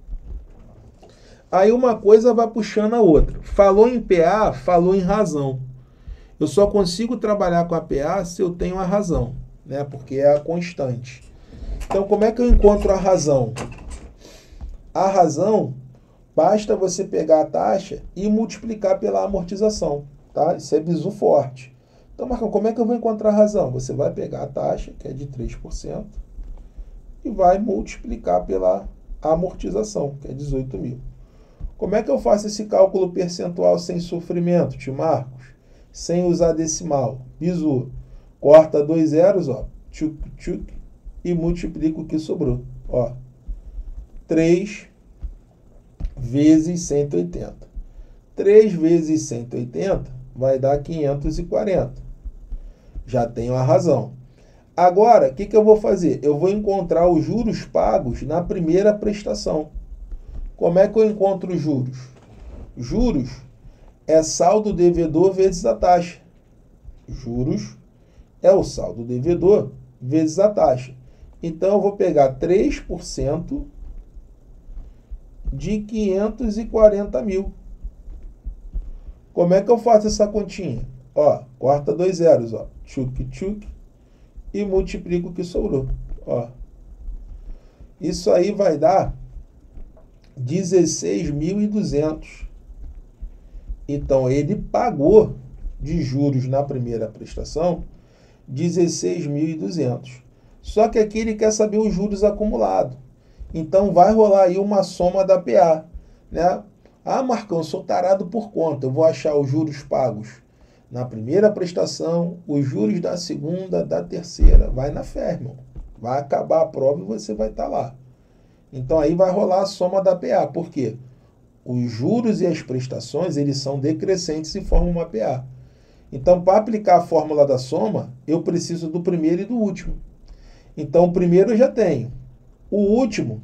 Aí uma coisa vai puxando a outra. Falou em P A, falou em razão. Eu só consigo trabalhar com a P A se eu tenho a razão, né? Porque é a constante. Então, como é que eu encontro a razão? A razão, basta você pegar a taxa e multiplicar pela amortização, tá? Isso é bizu forte. Então, Marcão, como é que eu vou encontrar a razão? Você vai pegar a taxa, que é de três por cento, e vai multiplicar pela amortização, que é dezoito mil. Como é que eu faço esse cálculo percentual sem sofrimento, tio Marcos? Sem usar decimal. Bizu. Corta dois zeros, ó. Tchuc, tchuc. e multiplico o que sobrou. Ó, três vezes cento e oitenta. três vezes cento e oitenta vai dar quinhentos e quarenta. Já tenho a razão. Agora, o que, que eu vou fazer? Eu vou encontrar os juros pagos na primeira prestação. Como é que eu encontro os juros? Juros é saldo devedor vezes a taxa. Juros é o saldo devedor vezes a taxa. Então, eu vou pegar três por cento de quinhentos e quarenta mil. Como é que eu faço essa continha? Ó, corta dois zeros, ó, tchuc, tchuc, e multiplico o que sobrou. Ó. Isso aí vai dar dezesseis mil e duzentos. Então, ele pagou de juros na primeira prestação dezesseis mil e duzentos. Só que aqui ele quer saber os juros acumulados. Então, vai rolar aí uma soma da P A, né? Ah, Marcão, eu sou tarado por conta. Eu vou achar os juros pagos na primeira prestação, os juros da segunda, da terceira. Vai na fé, irmão. Vai acabar a prova e você vai estar lá. Então, aí vai rolar a soma da P A. Por quê? Os juros e as prestações, eles são decrescentes e formam uma P A. Então, para aplicar a fórmula da soma, eu preciso do primeiro e do último. Então, o primeiro eu já tenho. O último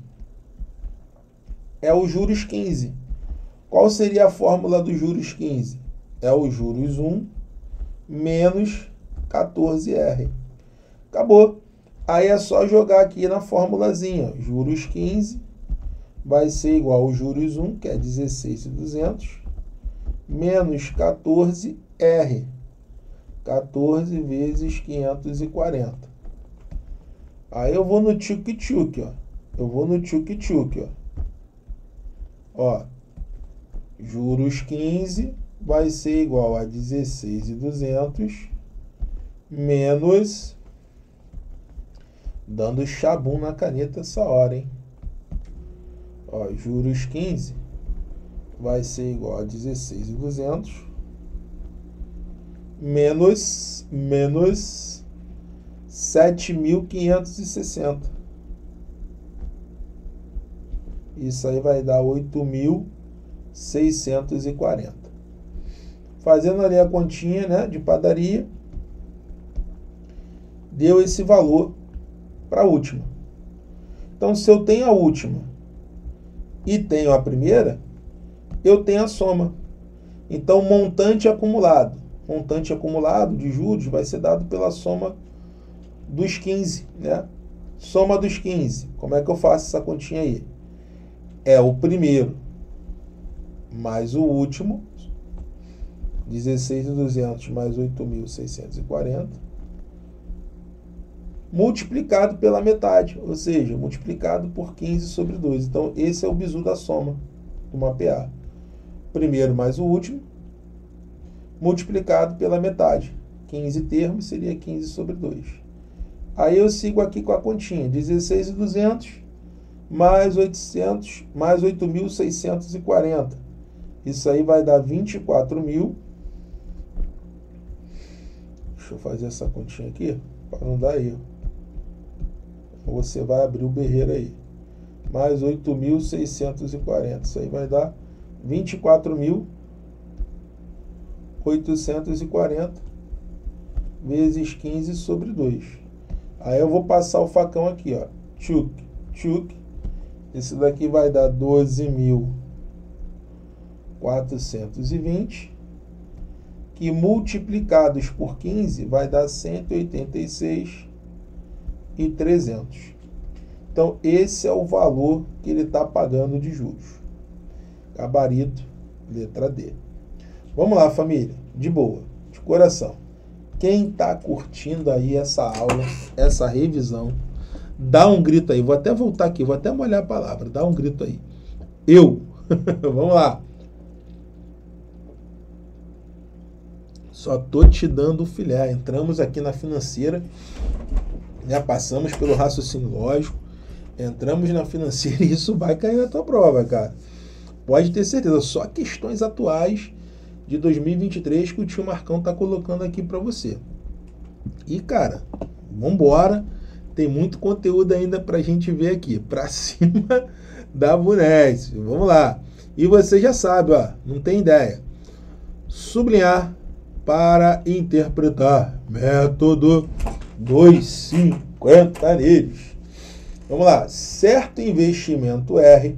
é o juros quinze. Qual seria a fórmula dos juros quinze? É o juros um menos quatorze R. Acabou. Aí é só jogar aqui na formulazinha. Juros quinze vai ser igual ao juros um, que é dezesseis mil e duzentos, menos quatorze R. quatorze vezes quinhentos e quarenta. Aí eu vou no tchuc-tchuc, ó. Eu vou no tchuc-tchuc, ó. Ó. Juros quinze vai ser igual a dezesseis mil e duzentos menos... Dando chabum na caneta essa hora, hein? Ó, juros quinze vai ser igual a dezesseis mil e duzentos menos, menos sete mil quinhentos e sessenta. Isso aí vai dar oito mil seiscentos e quarenta. Fazendo ali a continha, né, de padaria, deu esse valor para a última. Então, se eu tenho a última e tenho a primeira, eu tenho a soma. Então, montante acumulado. Montante acumulado de juros vai ser dado pela soma dos quinze, né? Soma dos quinze. Como é que eu faço essa continha aí? É o primeiro mais o último, dezesseis mil e duzentos mais oito mil seiscentos e quarenta, multiplicado pela metade, ou seja, multiplicado por quinze sobre dois. Então, esse é o bizu da soma de uma P A. Primeiro mais o último, multiplicado pela metade. quinze termos seria quinze sobre dois. Aí eu sigo aqui com a continha. dezesseis mil e duzentos mais oitocentos, mais oito mil seiscentos e quarenta. Isso aí vai dar vinte e quatro mil. Deixa eu fazer essa continha aqui, para não dar erro. Você vai abrir o berreiro aí. Mais oito mil seiscentos e quarenta. Isso aí vai dar vinte e quatro mil oitocentos e quarenta vezes quinze sobre dois. Aí eu vou passar o facão aqui, ó. Tchuc, tchuc. Esse daqui vai dar doze mil quatrocentos e vinte. Que multiplicados por quinze vai dar cento e oitenta e seis mil e trezentos. Então, esse é o valor que ele está pagando de juros. Gabarito, letra D. Vamos lá, família. De boa, de coração. Quem está curtindo aí essa aula, essa revisão, dá um grito aí. Vou até voltar aqui, vou até molhar a palavra. Dá um grito aí. Eu. Vamos lá. Só tô te dando o filé. Entramos aqui na financeira, né? Passamos pelo raciocínio lógico, entramos na financeira e isso vai cair na tua prova, cara. Pode ter certeza. Só questões atuais de dois mil e vinte e três que o tio Marcão tá colocando aqui para você. E, cara, vambora. tem muito conteúdo ainda para a gente ver aqui, para cima da Vunesp. Vamos lá. E você já sabe, ó, não tem ideia. Sublinhar para interpretar. Método duzentos e cinquenta neles. Vamos lá. Certo investimento R,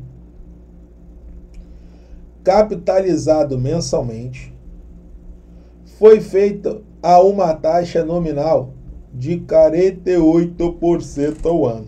capitalizado mensalmente, foi feito a uma taxa nominal de quarenta e oito por cento ao ano.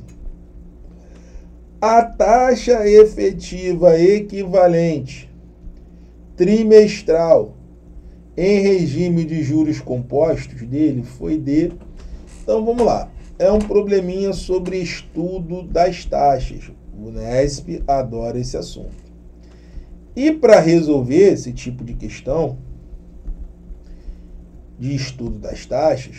A taxa efetiva equivalente trimestral em regime de juros compostos dele foi de... Então vamos lá. É um probleminha sobre estudo das taxas. O Vunesp adora esse assunto. E para resolver esse tipo de questão de estudo das taxas,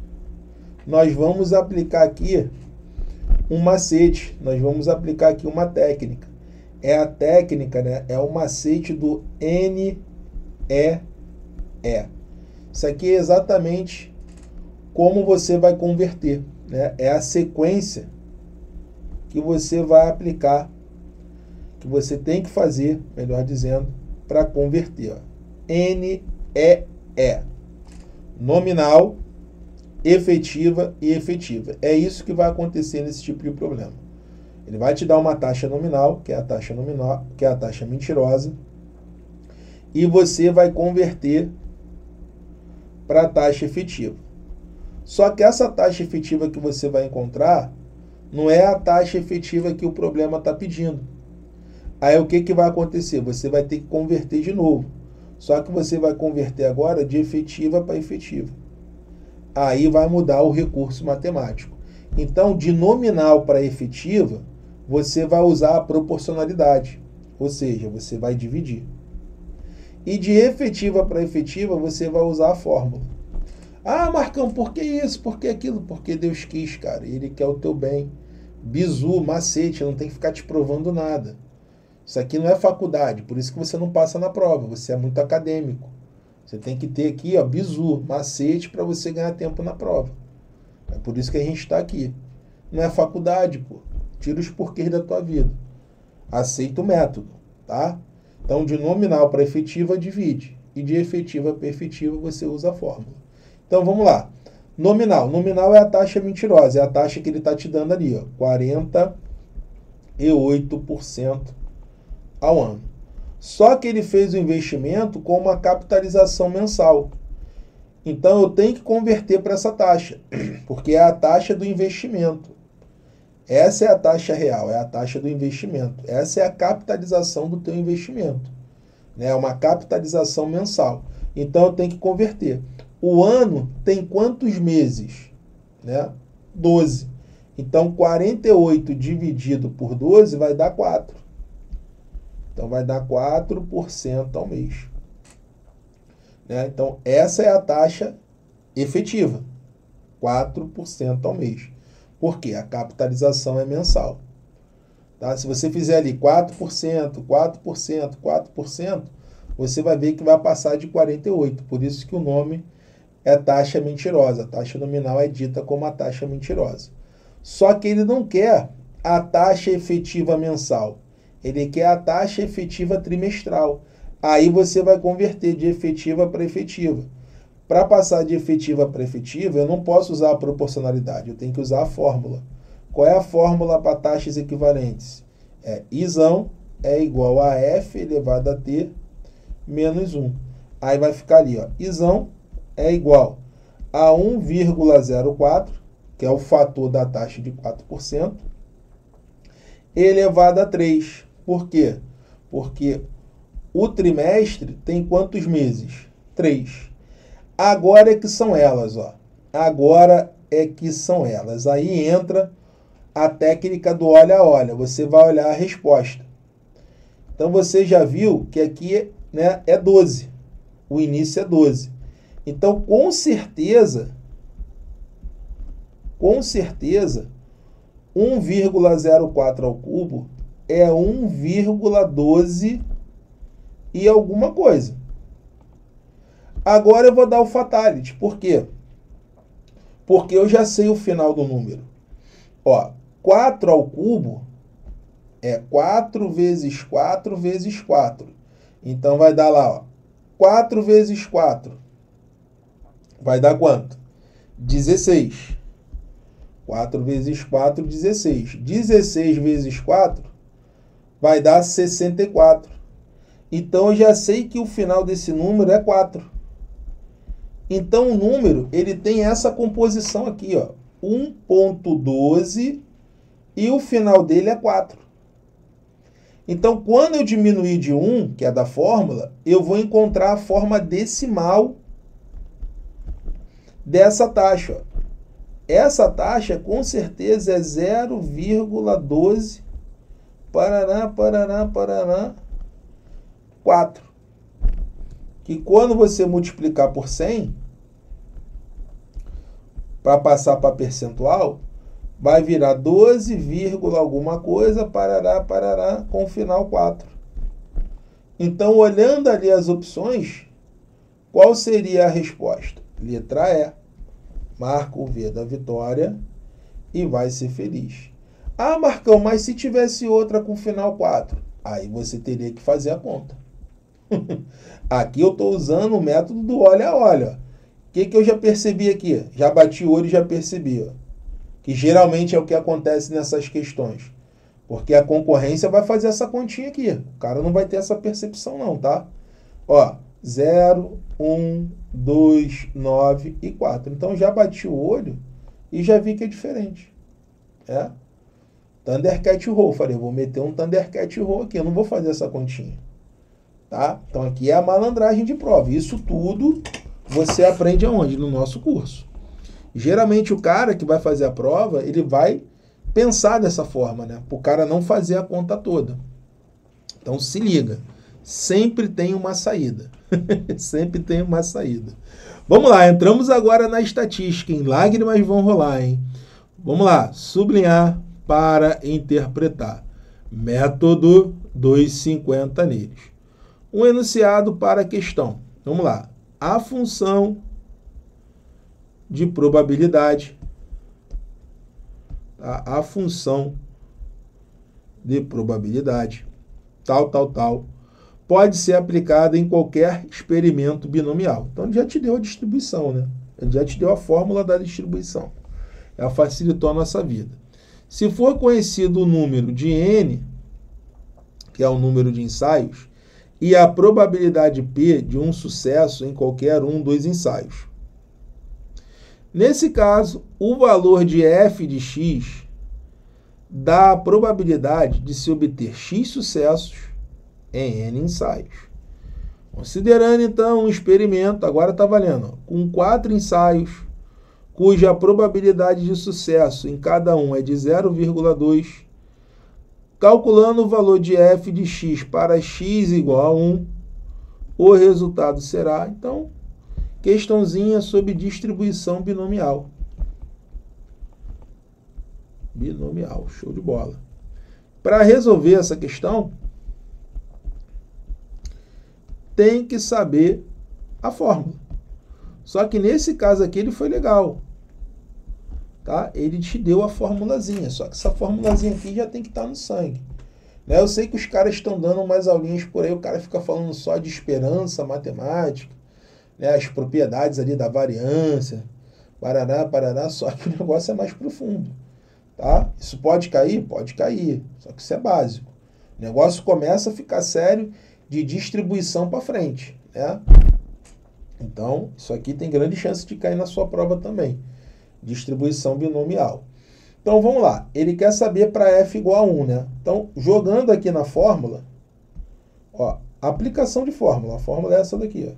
nós vamos aplicar aqui um macete, nós vamos aplicar aqui uma técnica. É a técnica, né? É o macete do N E E. Isso aqui é exatamente como você vai converter, né? É a sequência que você vai aplicar, que você tem que fazer, melhor dizendo, para converter. Ó. N E E. Nominal, efetiva e efetiva. É isso que vai acontecer nesse tipo de problema. Ele vai te dar uma taxa nominal, que é a taxa nominal, que é a taxa mentirosa, e você vai converter para a taxa efetiva. Só que essa taxa efetiva que você vai encontrar não é a taxa efetiva que o problema está pedindo. Aí o que, que vai acontecer? Você vai ter que converter de novo. Só que você vai converter agora de efetiva para efetiva. Aí vai mudar o recurso matemático. Então, de nominal para efetiva, você vai usar a proporcionalidade. Ou seja, você vai dividir. E de efetiva para efetiva, você vai usar a fórmula. Ah, Marcão, por que isso? Por que aquilo? Porque Deus quis, cara. Ele quer o teu bem. Bizu, macete, não tem que ficar te provando nada. Isso aqui não é faculdade, por isso que você não passa na prova. Você é muito acadêmico. Você tem que ter aqui, ó, bizu, macete para você ganhar tempo na prova. É por isso que a gente está aqui. Não é faculdade, pô. Tira os porquês da tua vida. Aceita o método, tá? Então, de nominal para efetiva, divide. E de efetiva para efetiva, você usa a fórmula. Então, vamos lá. Nominal. Nominal é a taxa mentirosa. É a taxa que ele está te dando ali, ó, quarenta e oito por cento ao ano. Só que ele fez o investimento com uma capitalização mensal. Então, eu tenho que converter para essa taxa, porque é a taxa do investimento. Essa é a taxa real, é a taxa do investimento. Essa é a capitalização do teu investimento. É uma capitalização mensal. Então, eu tenho que converter. O ano tem quantos meses? Né? doze. Então, quarenta e oito dividido por doze vai dar quatro. Então, vai dar quatro por cento ao mês. Né? Então, essa é a taxa efetiva. quatro por cento ao mês. Por quê? A capitalização é mensal. Tá? Se você fizer ali quatro por cento, quatro por cento, quatro por cento, você vai ver que vai passar de quarenta e oito. Por isso que o nome é taxa mentirosa. A taxa nominal é dita como a taxa mentirosa. Só que ele não quer a taxa efetiva mensal. Ele quer a taxa efetiva trimestral. Aí você vai converter de efetiva para efetiva. Para passar de efetiva para efetiva, eu não posso usar a proporcionalidade, eu tenho que usar a fórmula. Qual é a fórmula para taxas equivalentes? É Izão é igual a F elevado a T menos um. Aí vai ficar ali, ó, Izão é igual a um vírgula zero quatro, que é o fator da taxa de quatro por cento, elevado a três. Por quê? Porque o trimestre tem quantos meses? três. Agora é que são elas, ó. Agora é que são elas. Aí entra a técnica do olha a olha. Você vai olhar a resposta. Então, você já viu que aqui, né, é doze. O início é doze. Então, com certeza, com certeza, um vírgula zero quatro ao cubo é um vírgula doze e alguma coisa. Agora eu vou dar o fatality. Por quê? Porque eu já sei o final do número. Ó, quatro ao cubo é quatro vezes quatro vezes quatro. Então, vai dar lá, ó, quatro vezes quatro. Vai dar quanto? dezesseis. quatro vezes quatro, dezesseis. dezesseis vezes quatro vai dar sessenta e quatro. Então, eu já sei que o final desse número é quatro. Então, o número ele tem essa composição aqui, ó, um ponto doze, e o final dele é quatro. Então, quando eu diminuir de um, que é da fórmula, eu vou encontrar a forma decimal dessa taxa. Essa taxa, com certeza, é zero vírgula doze, parará, parará, parará, quatro. Que quando você multiplicar por cem, para passar para percentual, vai virar doze, alguma coisa, parará, parará, com o final quatro. Então, olhando ali as opções, qual seria a resposta? Letra E. Marca o V da vitória e vai ser feliz. Ah, Marcão, mas se tivesse outra com final quatro? Aí você teria que fazer a conta. Aqui eu estou usando o método do olha a olha. O que, que eu já percebi aqui? Já bati o olho e já percebi. Ó, que geralmente é o que acontece nessas questões. Porque a concorrência vai fazer essa continha aqui. O cara não vai ter essa percepção não, tá? Ó, zero, um, dois, nove e quatro. Então, já bati o olho e já vi que é diferente. É? Thundercat Roll. Falei, eu vou meter um Thundercat Roll aqui. Eu não vou fazer essa continha. Tá? Então, aqui é a malandragem de prova. Isso tudo você aprende aonde? No nosso curso. Geralmente, o cara que vai fazer a prova, ele vai pensar dessa forma, né? Para o cara não fazer a conta toda. Então, se liga. Sempre tem uma saída. Sempre tem uma saída. Vamos lá, entramos agora na estatística. Em lágrimas vão rolar, hein? Vamos lá, sublinhar para interpretar. Método duzentos e cinquenta neles. Um enunciado para a questão. Vamos lá. A função de probabilidade, tá? A função de probabilidade, tal, tal, tal, pode ser aplicada em qualquer experimento binomial. Então, ele já te deu a distribuição, né? Ele já te deu a fórmula da distribuição. Ela facilitou a nossa vida. Se for conhecido o número de N, que é o número de ensaios, e a probabilidade P de um sucesso em qualquer um dos ensaios. Nesse caso, o valor de f de x dá a probabilidade de se obter x sucessos em N ensaios. Considerando, então, um experimento, agora está valendo, ó, com quatro ensaios, cuja probabilidade de sucesso em cada um é de zero vírgula dois, calculando o valor de f de x para x igual a um, o resultado será, então, questãozinha sobre distribuição binomial. Binomial, show de bola. Para resolver essa questão, tem que saber a fórmula. Só que nesse caso aqui ele foi legal. Tá? Ele te deu a formulazinha, só que essa formulazinha aqui já tem que estar no sangue. Né? Eu sei que os caras estão dando umas aulinhas por aí, o cara fica falando só de esperança matemática, né? As propriedades ali da variância, parará, parará, só que o negócio é mais profundo. Tá? Isso pode cair? Pode cair, só que isso é básico. O negócio começa a ficar sério de distribuição para frente. Né? Então, isso aqui tem grande chance de cair na sua prova também. Distribuição binomial. Então, vamos lá. Ele quer saber para f igual a um, né? Então, jogando aqui na fórmula, ó, aplicação de fórmula. A fórmula é essa daqui, ó.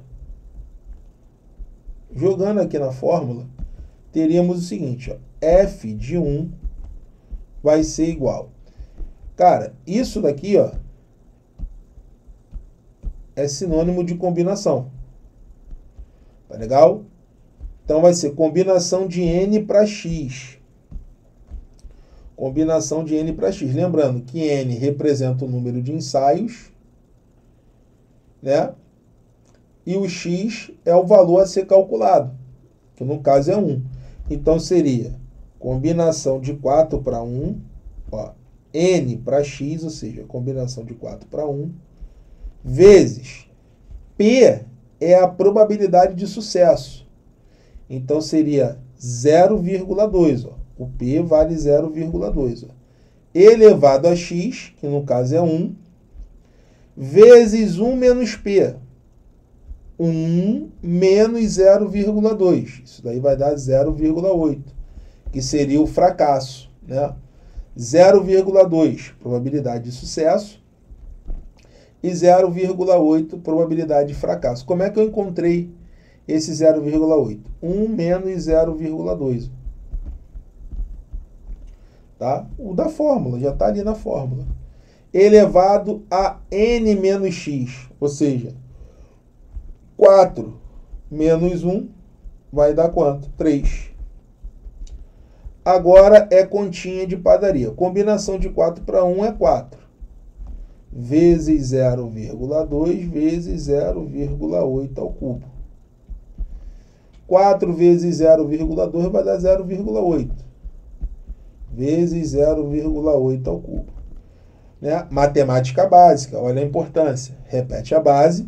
Jogando aqui na fórmula, teríamos o seguinte, ó, f de um vai ser igual. Cara, isso daqui, ó, é sinônimo de combinação. Tá legal? Então, vai ser combinação de N para X. Combinação de N para X. Lembrando que N representa o número de ensaios, né? E o X é o valor a ser calculado, que no caso é um. Então, seria combinação de quatro para um, ó, N para X, ou seja, combinação de quatro para um, vezes P é a probabilidade de sucesso. Então, seria zero vírgula dois. Ó. O P vale zero vírgula dois. Ó. Elevado a X, que no caso é um, vezes um menos P. um menos zero vírgula dois. Isso daí vai dar zero vírgula oito, que seria o fracasso, né? zero vírgula dois, probabilidade de sucesso, e zero vírgula oito, probabilidade de fracasso. Como é que eu encontrei esse zero vírgula oito? um menos zero vírgula dois. Tá? O da fórmula, já está ali na fórmula. Elevado a N menos X, ou seja, quatro menos um vai dar quanto? três. Agora é continha de padaria. Combinação de quatro para um é quatro. Vezes zero vírgula dois vezes zero vírgula oito ao cubo. quatro vezes zero vírgula dois vai dar zero vírgula oito. Vezes zero vírgula oito ao cubo. Né? Matemática básica, olha a importância. Repete a base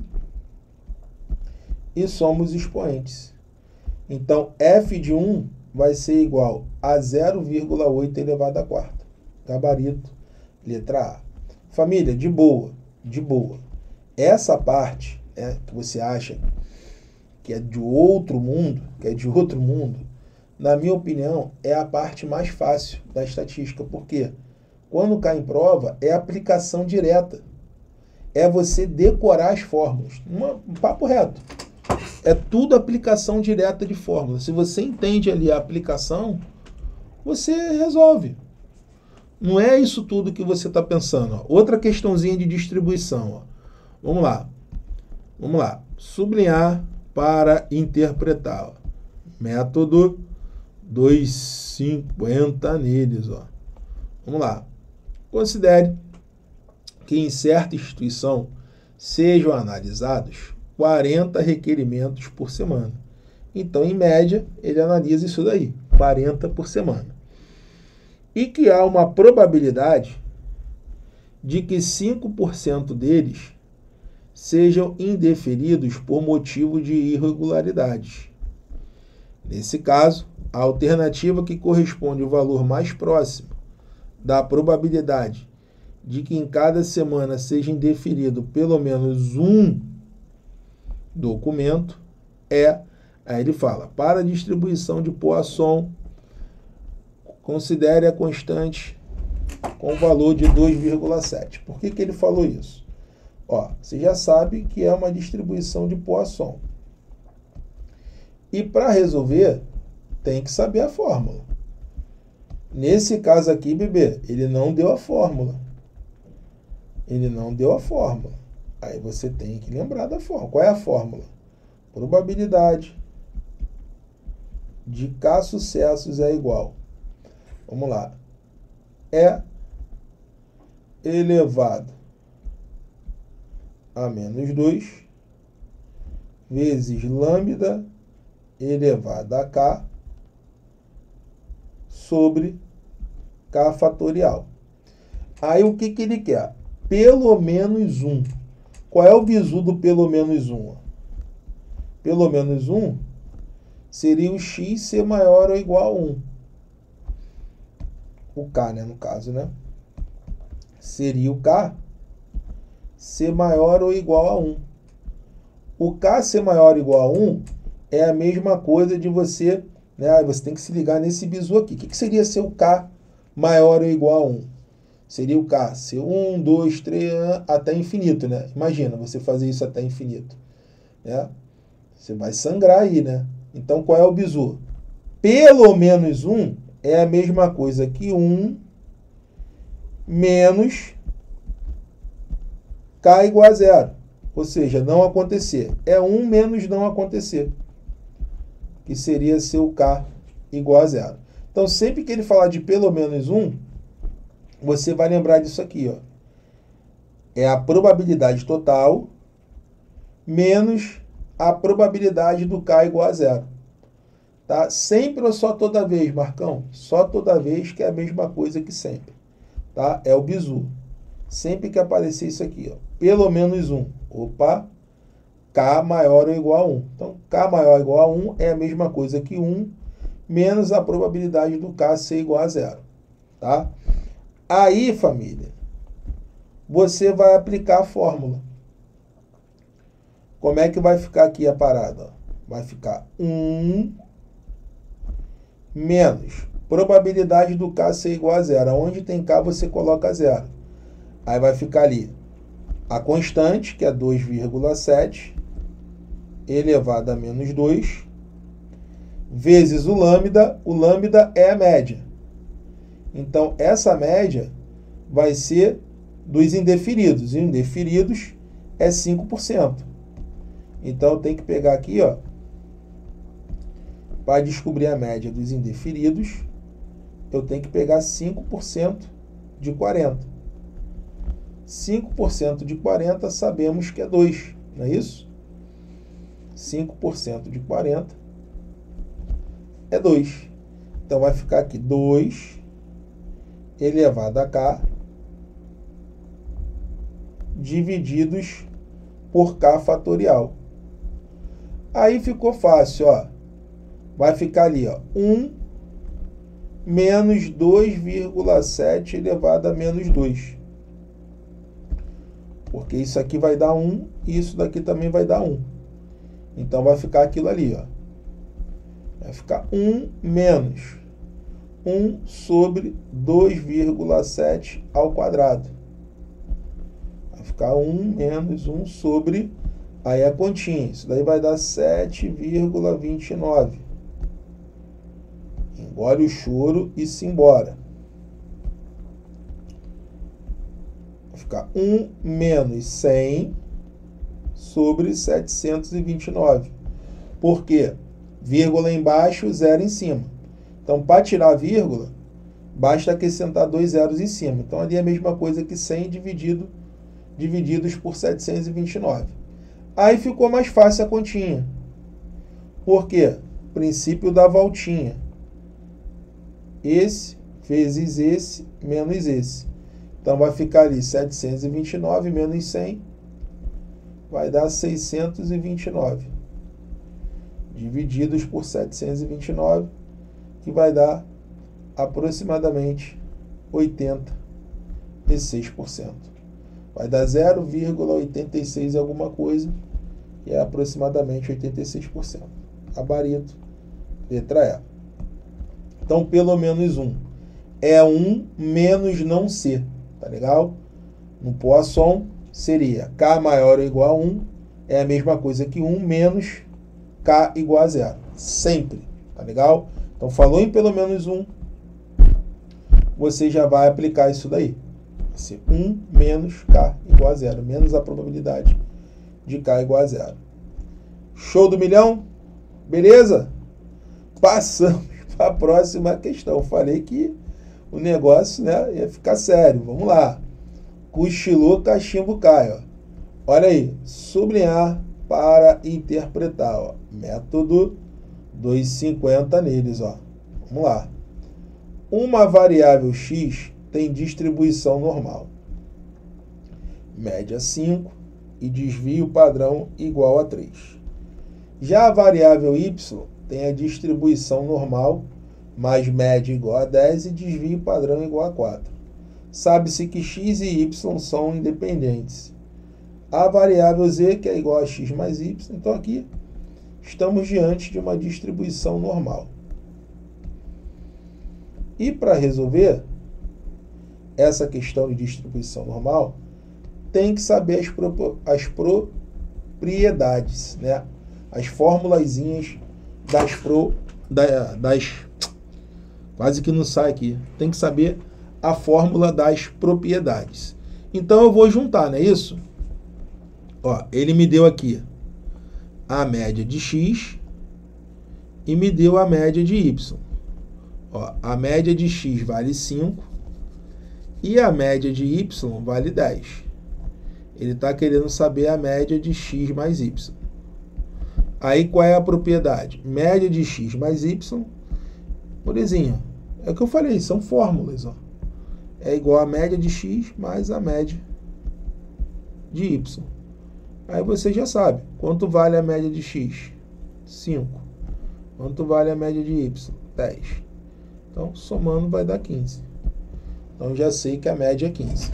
e somos expoentes. Então, f de um vai ser igual a zero vírgula oito elevado a quarta. Gabarito, letra A. Família, de boa, de boa. Essa parte, né, que você acha que é de outro mundo, que é de outro mundo, na minha opinião, é a parte mais fácil da estatística. Por quê? Quando cai em prova, é aplicação direta. É você decorar as fórmulas. Uma, um papo reto. É tudo aplicação direta de fórmula. Se você entende ali a aplicação, você resolve. Não é isso tudo que você está pensando. Ó. Outra questãozinha de distribuição. Ó. Vamos lá. Vamos lá. Sublinhar para interpretar. Ó. Método duzentos e cinquenta neles. Ó. Vamos lá. Considere que em certa instituição sejam analisados quarenta requerimentos por semana. Então, em média, ele analisa isso daí, quarenta por semana. E que há uma probabilidade de que cinco por cento deles sejam indeferidos por motivo de irregularidades. Nesse caso, a alternativa que corresponde ao valor mais próximo da probabilidade de que em cada semana seja indeferido pelo menos um documento é, aí ele fala, para a distribuição de Poisson, considere a constante com valor de dois vírgula sete. Por que que ele falou isso? Ó, você já sabe que é uma distribuição de Poisson. E para resolver, tem que saber a fórmula. Nesse caso aqui, bebê, ele não deu a fórmula. Ele não deu a fórmula. Aí você tem que lembrar da fórmula. Qual é a fórmula? Probabilidade de K sucessos é igual. Vamos lá. É elevado a menos dois vezes lambda elevado a K sobre K fatorial. Aí o que que ele quer? Pelo menos um. Qual é o bizu do pelo menos um? Pelo menos um seria o x ser maior ou igual a um. O K, né, no caso, né? Seria o K ser maior ou igual a um. O K ser maior ou igual a um é a mesma coisa de você, né? Você tem que se ligar nesse bizu aqui. O que que seria ser o K maior ou igual a um? Seria o K ser um, dois, três, até infinito, né? Imagina você fazer isso até infinito. Né? Você vai sangrar aí, né? Então, qual é o bizu? Pelo menos um é a mesma coisa que um menos K igual a zero. Ou seja, não acontecer. É um menos não acontecer. Que seria ser o K igual a zero. Então, sempre que ele falar de pelo menos um, você vai lembrar disso aqui, ó. É a probabilidade total menos a probabilidade do K igual a zero. Tá? Sempre ou só toda vez, Marcão? Só toda vez, que é a mesma coisa que sempre. Tá? É o bizu. Sempre que aparecer isso aqui, ó, pelo menos um. Opa, K maior ou igual a um. Então, K maior ou igual a um é a mesma coisa que um, menos a probabilidade do K ser igual a zero. Tá? Aí, família, você vai aplicar a fórmula. Como é que vai ficar aqui a parada? Vai ficar um menos probabilidade do K ser igual a zero. Onde tem K, você coloca zero. Aí vai ficar ali a constante, que é dois vírgula sete, elevado a menos dois, vezes o lambda. O lambda é a média. Então, essa média vai ser dos indefinidos. E indefinidos é cinco por cento. Então, eu tenho que pegar aqui, ó, para descobrir a média dos indefinidos, eu tenho que pegar cinco por cento de quarenta. cinco por cento de quarenta sabemos que é dois, não é isso? cinco por cento de quarenta é dois. Então, vai ficar aqui dois elevado a K divididos por K fatorial. Aí ficou fácil, ó. Vai ficar ali, ó, um menos dois vírgula sete elevado a menos dois. Porque isso aqui vai dar um e isso daqui também vai dar um. Então, vai ficar aquilo ali, ó. Vai ficar um menos um sobre dois vírgula sete ao quadrado. Vai ficar um menos um sobre... Aí a continha. Isso daí vai dar sete vírgula vinte e nove. Engole o choro e se embora. Vai ficar um menos cem sobre setecentos e vinte e nove. Por quê? Vírgula embaixo, zero em cima. Então, para tirar a vírgula, basta acrescentar dois zeros em cima. Então, ali é a mesma coisa que cem dividido, divididos por setecentos e vinte e nove. Aí ficou mais fácil a continha. Por quê? Princípio da voltinha. Esse vezes esse menos esse. Então, vai ficar ali setecentos e vinte e nove menos cem. Vai dar seiscentos e vinte e nove. Divididos por setecentos e vinte e nove, que vai dar aproximadamente oitenta e seis por cento. Vai dar zero vírgula oitenta e seis alguma coisa, e é aproximadamente oitenta e seis por cento. Gabarito, letra E. Então, pelo menos um. É um menos não ser. Tá legal? No Poisson, seria K maior ou igual a um, é a mesma coisa que um menos K igual a zero. Sempre. Tá legal? Então, falou em pelo menos um, você já vai aplicar isso daí. Vai ser um menos K igual a zero. Menos a probabilidade de K igual a zero. Show do milhão? Beleza? Passamos para a próxima questão. Falei que o negócio, né, ia ficar sério. Vamos lá. Cochilou, cachimbo cai. Ó. Olha aí. Sublinhar para interpretar. Ó. Método duzentos e cinquenta neles. Ó. Vamos lá. Uma variável x tem distribuição normal. Média cinco e desvio padrão igual a três. Já a variável y tem a distribuição normal, mais média igual a dez e desvio padrão igual a quatro. Sabe-se que x e y são independentes. A variável z, que é igual a x mais y, então aqui estamos diante de uma distribuição normal. E para resolver essa questão de distribuição normal, tem que saber as, pro, as propriedades, né? As formulazinhas das, pro, da, das... Quase que não sai aqui. Tem que saber a fórmula das propriedades. Então, eu vou juntar, não é isso? Ó, ele me deu aqui a média de x e me deu a média de y. Ó, a média de x vale cinco e a média de y vale dez. Ele está querendo saber a média de x mais y. Aí qual é a propriedade? Média de x mais y, molezinha, é o que eu falei, são fórmulas, ó. É igual a média de x mais a média de y. Aí você já sabe, quanto vale a média de x? cinco. Quanto vale a média de y? dez. Então, somando vai dar quinze. Então, já sei que a média é quinze.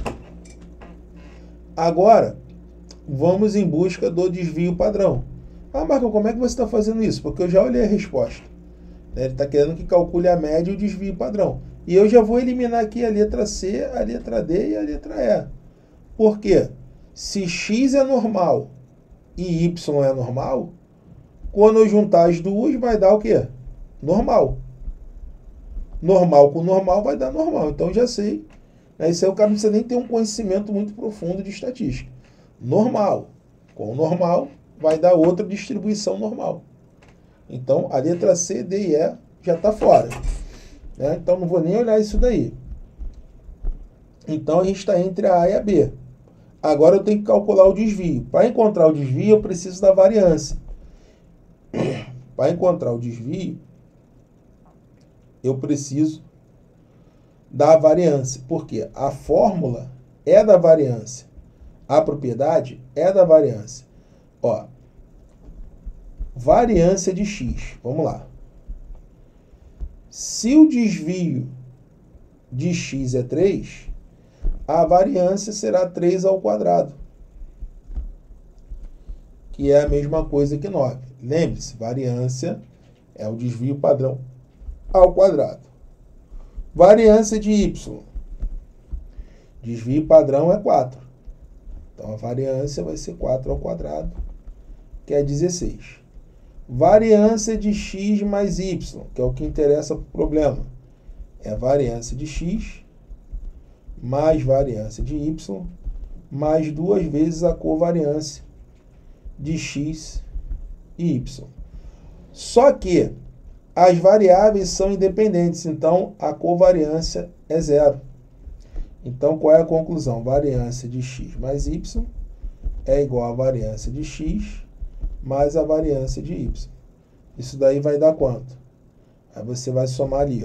Agora, vamos em busca do desvio padrão. Ah, Marcão, como é que você está fazendo isso? Porque eu já olhei a resposta. Ele está querendo que calcule a média e o desvio padrão. E eu já vou eliminar aqui a letra C, a letra D e a letra E. Por quê? Se x é normal e y é normal, quando eu juntar as duas vai dar o quê? Normal. Normal com normal vai dar normal. Então já sei. Né? Isso aí o cara não precisa nem ter um conhecimento muito profundo de estatística. Normal com normal vai dar outra distribuição normal. Então a letra C, D e E já está fora. Né? Então não vou nem olhar isso daí. Então a gente está entre a A e a B. Agora eu tenho que calcular o desvio. Para encontrar o desvio, eu preciso da variância. Para encontrar o desvio, eu preciso da variância. Porque a fórmula é da variância. A propriedade é da variância. Ó, variância de x. Vamos lá. Se o desvio de x é três, a variância será três ao quadrado, que é a mesma coisa que nove. Lembre-se, variância é o desvio padrão ao quadrado. Variância de y. Desvio padrão é quatro. Então, a variância vai ser quatro ao quadrado, que é dezesseis. Variância de x mais y, que é o que interessa para o problema. É a variância de x mais variância de y, mais duas vezes a covariância de x e y. Só que as variáveis são independentes, então a covariância é zero. Então, qual é a conclusão? Variância de x mais y é igual a variância de x mais a variância de y. Isso daí vai dar quanto? Aí você vai somar ali, ó.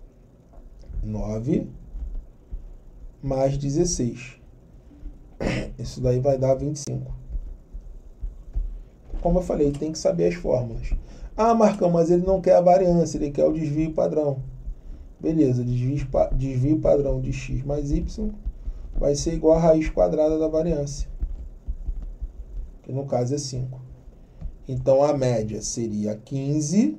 nove mais dezesseis. Isso daí vai dar vinte e cinco. Como eu falei, tem que saber as fórmulas. Ah, Marcão, mas ele não quer a variância, ele quer o desvio padrão. Beleza, desvio, desvio padrão de x mais y vai ser igual a raiz quadrada da variância, que no caso é cinco. Então, a média seria quinze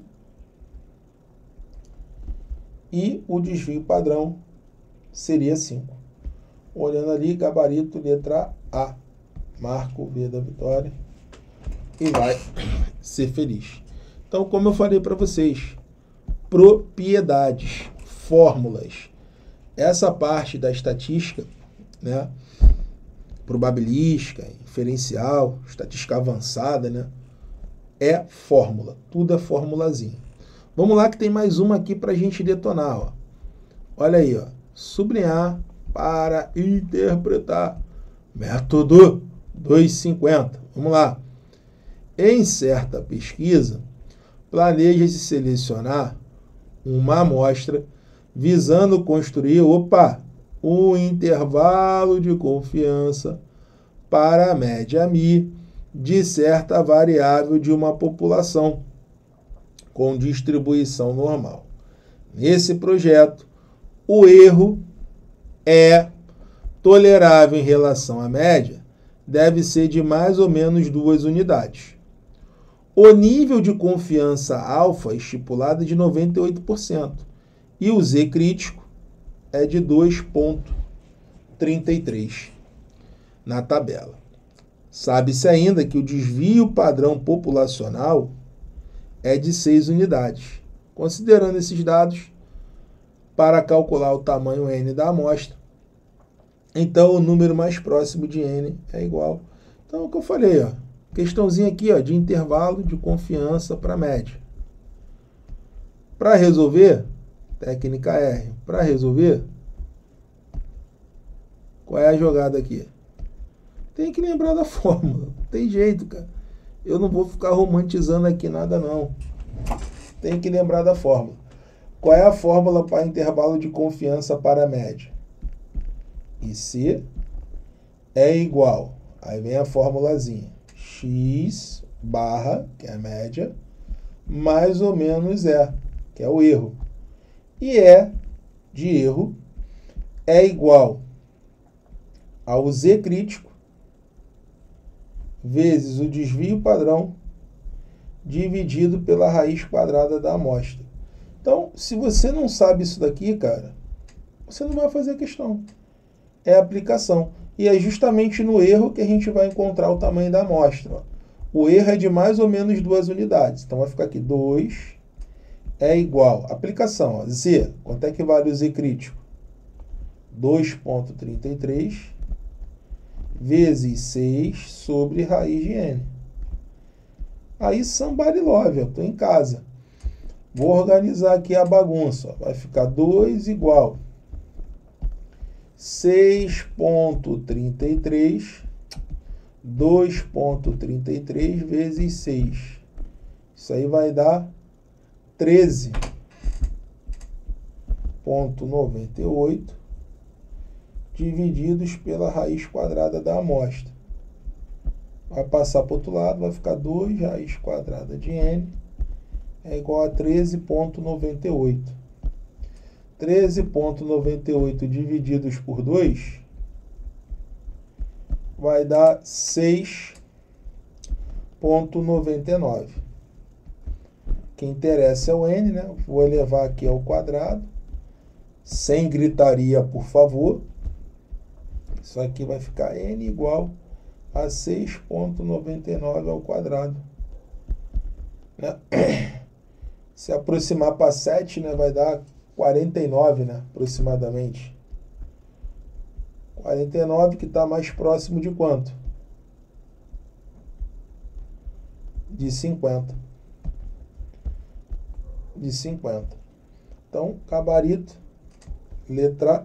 e o desvio padrão seria cinco. Olhando ali, gabarito, letra A. Marco o V da vitória e vai ser feliz. Então, como eu falei para vocês, propriedades, fórmulas. Essa parte da estatística, né, probabilística, inferencial, estatística avançada, né, é fórmula. Tudo é formulazinha. Vamos lá que tem mais uma aqui para a gente detonar. Ó. Olha aí, ó. Sublinhar para interpretar. Método duzentos e cinquenta. Vamos lá. Em certa pesquisa, planeja-se selecionar uma amostra visando construir, opa, um intervalo de confiança para a média μ de certa variável de uma população com distribuição normal. Nesse projeto, o erro é tolerável em relação à média, deve ser de mais ou menos duas unidades. O nível de confiança alfa estipulado é de noventa e oito por cento e o Z crítico é de dois vírgula trinta e três na tabela. Sabe-se ainda que o desvio padrão populacional é de seis unidades. Considerando esses dados, para calcular o tamanho N da amostra, então o número mais próximo de N é igual. Então, é o que eu falei, ó. Questãozinha aqui, ó, de intervalo de confiança para média. Para resolver, técnica R, para resolver, qual é a jogada aqui? Tem que lembrar da fórmula. Não tem jeito, cara. Eu não vou ficar romantizando aqui nada, não. Tem que lembrar da fórmula. Qual é a fórmula para intervalo de confiança para a média? I C é igual, aí vem a formulazinha, x barra, que é a média, mais ou menos E, que é o erro. E E de erro é igual ao Z crítico vezes o desvio padrão dividido pela raiz quadrada da amostra. Então, se você não sabe isso daqui, cara, você não vai fazer a questão. É a aplicação. E é justamente no erro que a gente vai encontrar o tamanho da amostra. Ó. O erro é de mais ou menos duas unidades. Então, vai ficar aqui, dois é igual. Aplicação, ó, Z. Quanto é que vale o Z crítico? dois vírgula trinta e três vezes seis sobre raiz de N. Aí, somebody love, eu estou em casa. Vou organizar aqui a bagunça. Ó. Vai ficar dois igual seis vírgula trinta e três, dois vírgula trinta e três vezes seis. Isso aí vai dar treze vírgula noventa e oito divididos pela raiz quadrada da amostra. Vai passar para o outro lado, vai ficar dois raiz quadrada de N é igual a treze vírgula noventa e oito. treze vírgula noventa e oito divididos por dois vai dar seis vírgula noventa e nove. O que interessa é o N, né? Vou elevar aqui ao quadrado. Sem gritaria, por favor. Isso aqui vai ficar N igual a seis vírgula noventa e nove ao quadrado. Né? Se aproximar para sete, né, vai dar quarenta e nove, né, aproximadamente. quarenta e nove que está mais próximo de quanto? De cinquenta. De cinquenta. Então, gabarito, letra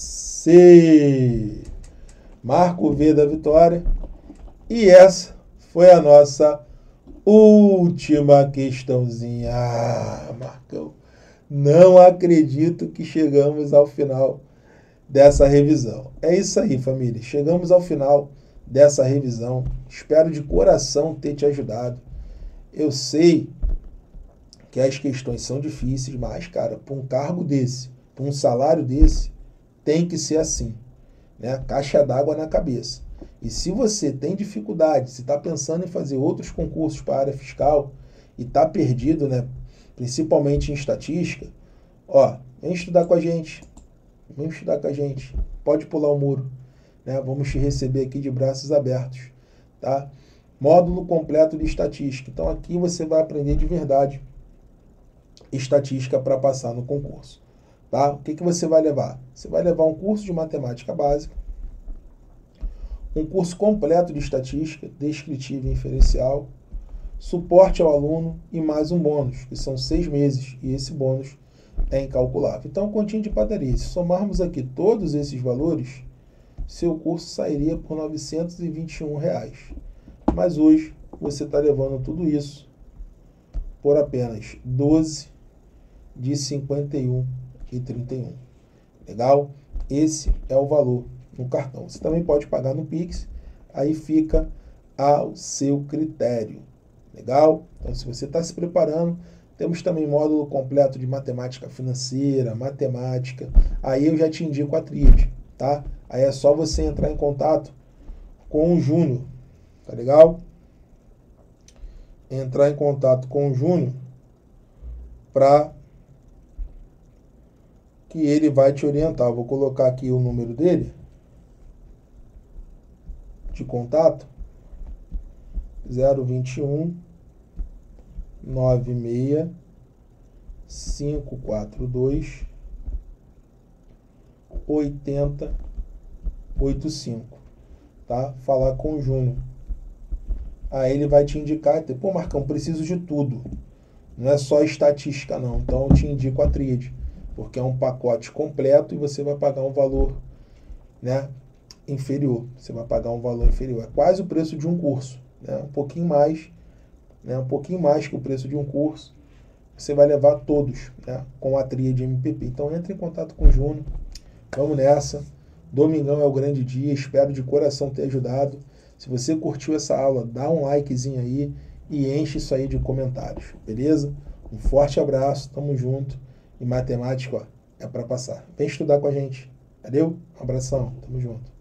C. Marco V da vitória. E essa foi a nossa última questãozinha. Ah, Marcão. Não acredito que chegamos ao final dessa revisão. É isso aí, família. Chegamos ao final dessa revisão. Espero de coração ter te ajudado. Eu sei que as questões são difíceis, mas, cara, para um cargo desse, para um salário desse, tem que ser assim, né? Caixa d'água na cabeça. E se você tem dificuldade, se está pensando em fazer outros concursos para a área fiscal e está perdido, né? Principalmente em estatística, ó, vem estudar com a gente, vem estudar com a gente, pode pular o muro, né? Vamos te receber aqui de braços abertos, tá? Módulo completo de estatística. Então aqui você vai aprender de verdade estatística para passar no concurso, tá? O que que você vai levar? Você vai levar um curso de matemática básica, um curso completo de estatística, descritiva e inferencial, suporte ao aluno e mais um bônus, que são seis meses, e esse bônus é incalculável. Então, continho de padaria. Se somarmos aqui todos esses valores, seu curso sairia por novecentos e vinte e um reais. Mas hoje, você está levando tudo isso por apenas doze de cinquenta e um reais e trinta e um centavos. Legal? Esse é o valor no cartão. Você também pode pagar no Pix, aí fica ao seu critério. Legal? Então, se você está se preparando, temos também módulo completo de matemática financeira, matemática. Aí eu já te indico a tríade, tá? Aí é só você entrar em contato com o Júnior, tá legal? Entrar em contato com o Júnior para que ele vai te orientar. Vou colocar aqui o número dele de contato, zero vinte e um, nove seis, cinco quatro dois, oito zero oito cinco, tá? Falar com o Júnior. Aí ele vai te indicar, pô, Marcão, preciso de tudo. Não é só estatística, não. Então eu te indico a tríade, porque é um pacote completo e você vai pagar um valor, né, inferior. Você vai pagar um valor inferior. É quase o preço de um curso, né? Um pouquinho mais, né, um pouquinho mais que o preço de um curso, você vai levar todos, né, com a tríade M P P. Então entre em contato com o Júnior, vamos nessa. Domingão é o grande dia, espero de coração ter ajudado. Se você curtiu essa aula, dá um likezinho aí e enche isso aí de comentários, beleza? Um forte abraço, tamo junto. E matemática, ó, é para passar. Vem estudar com a gente. Valeu? Um abração, tamo junto.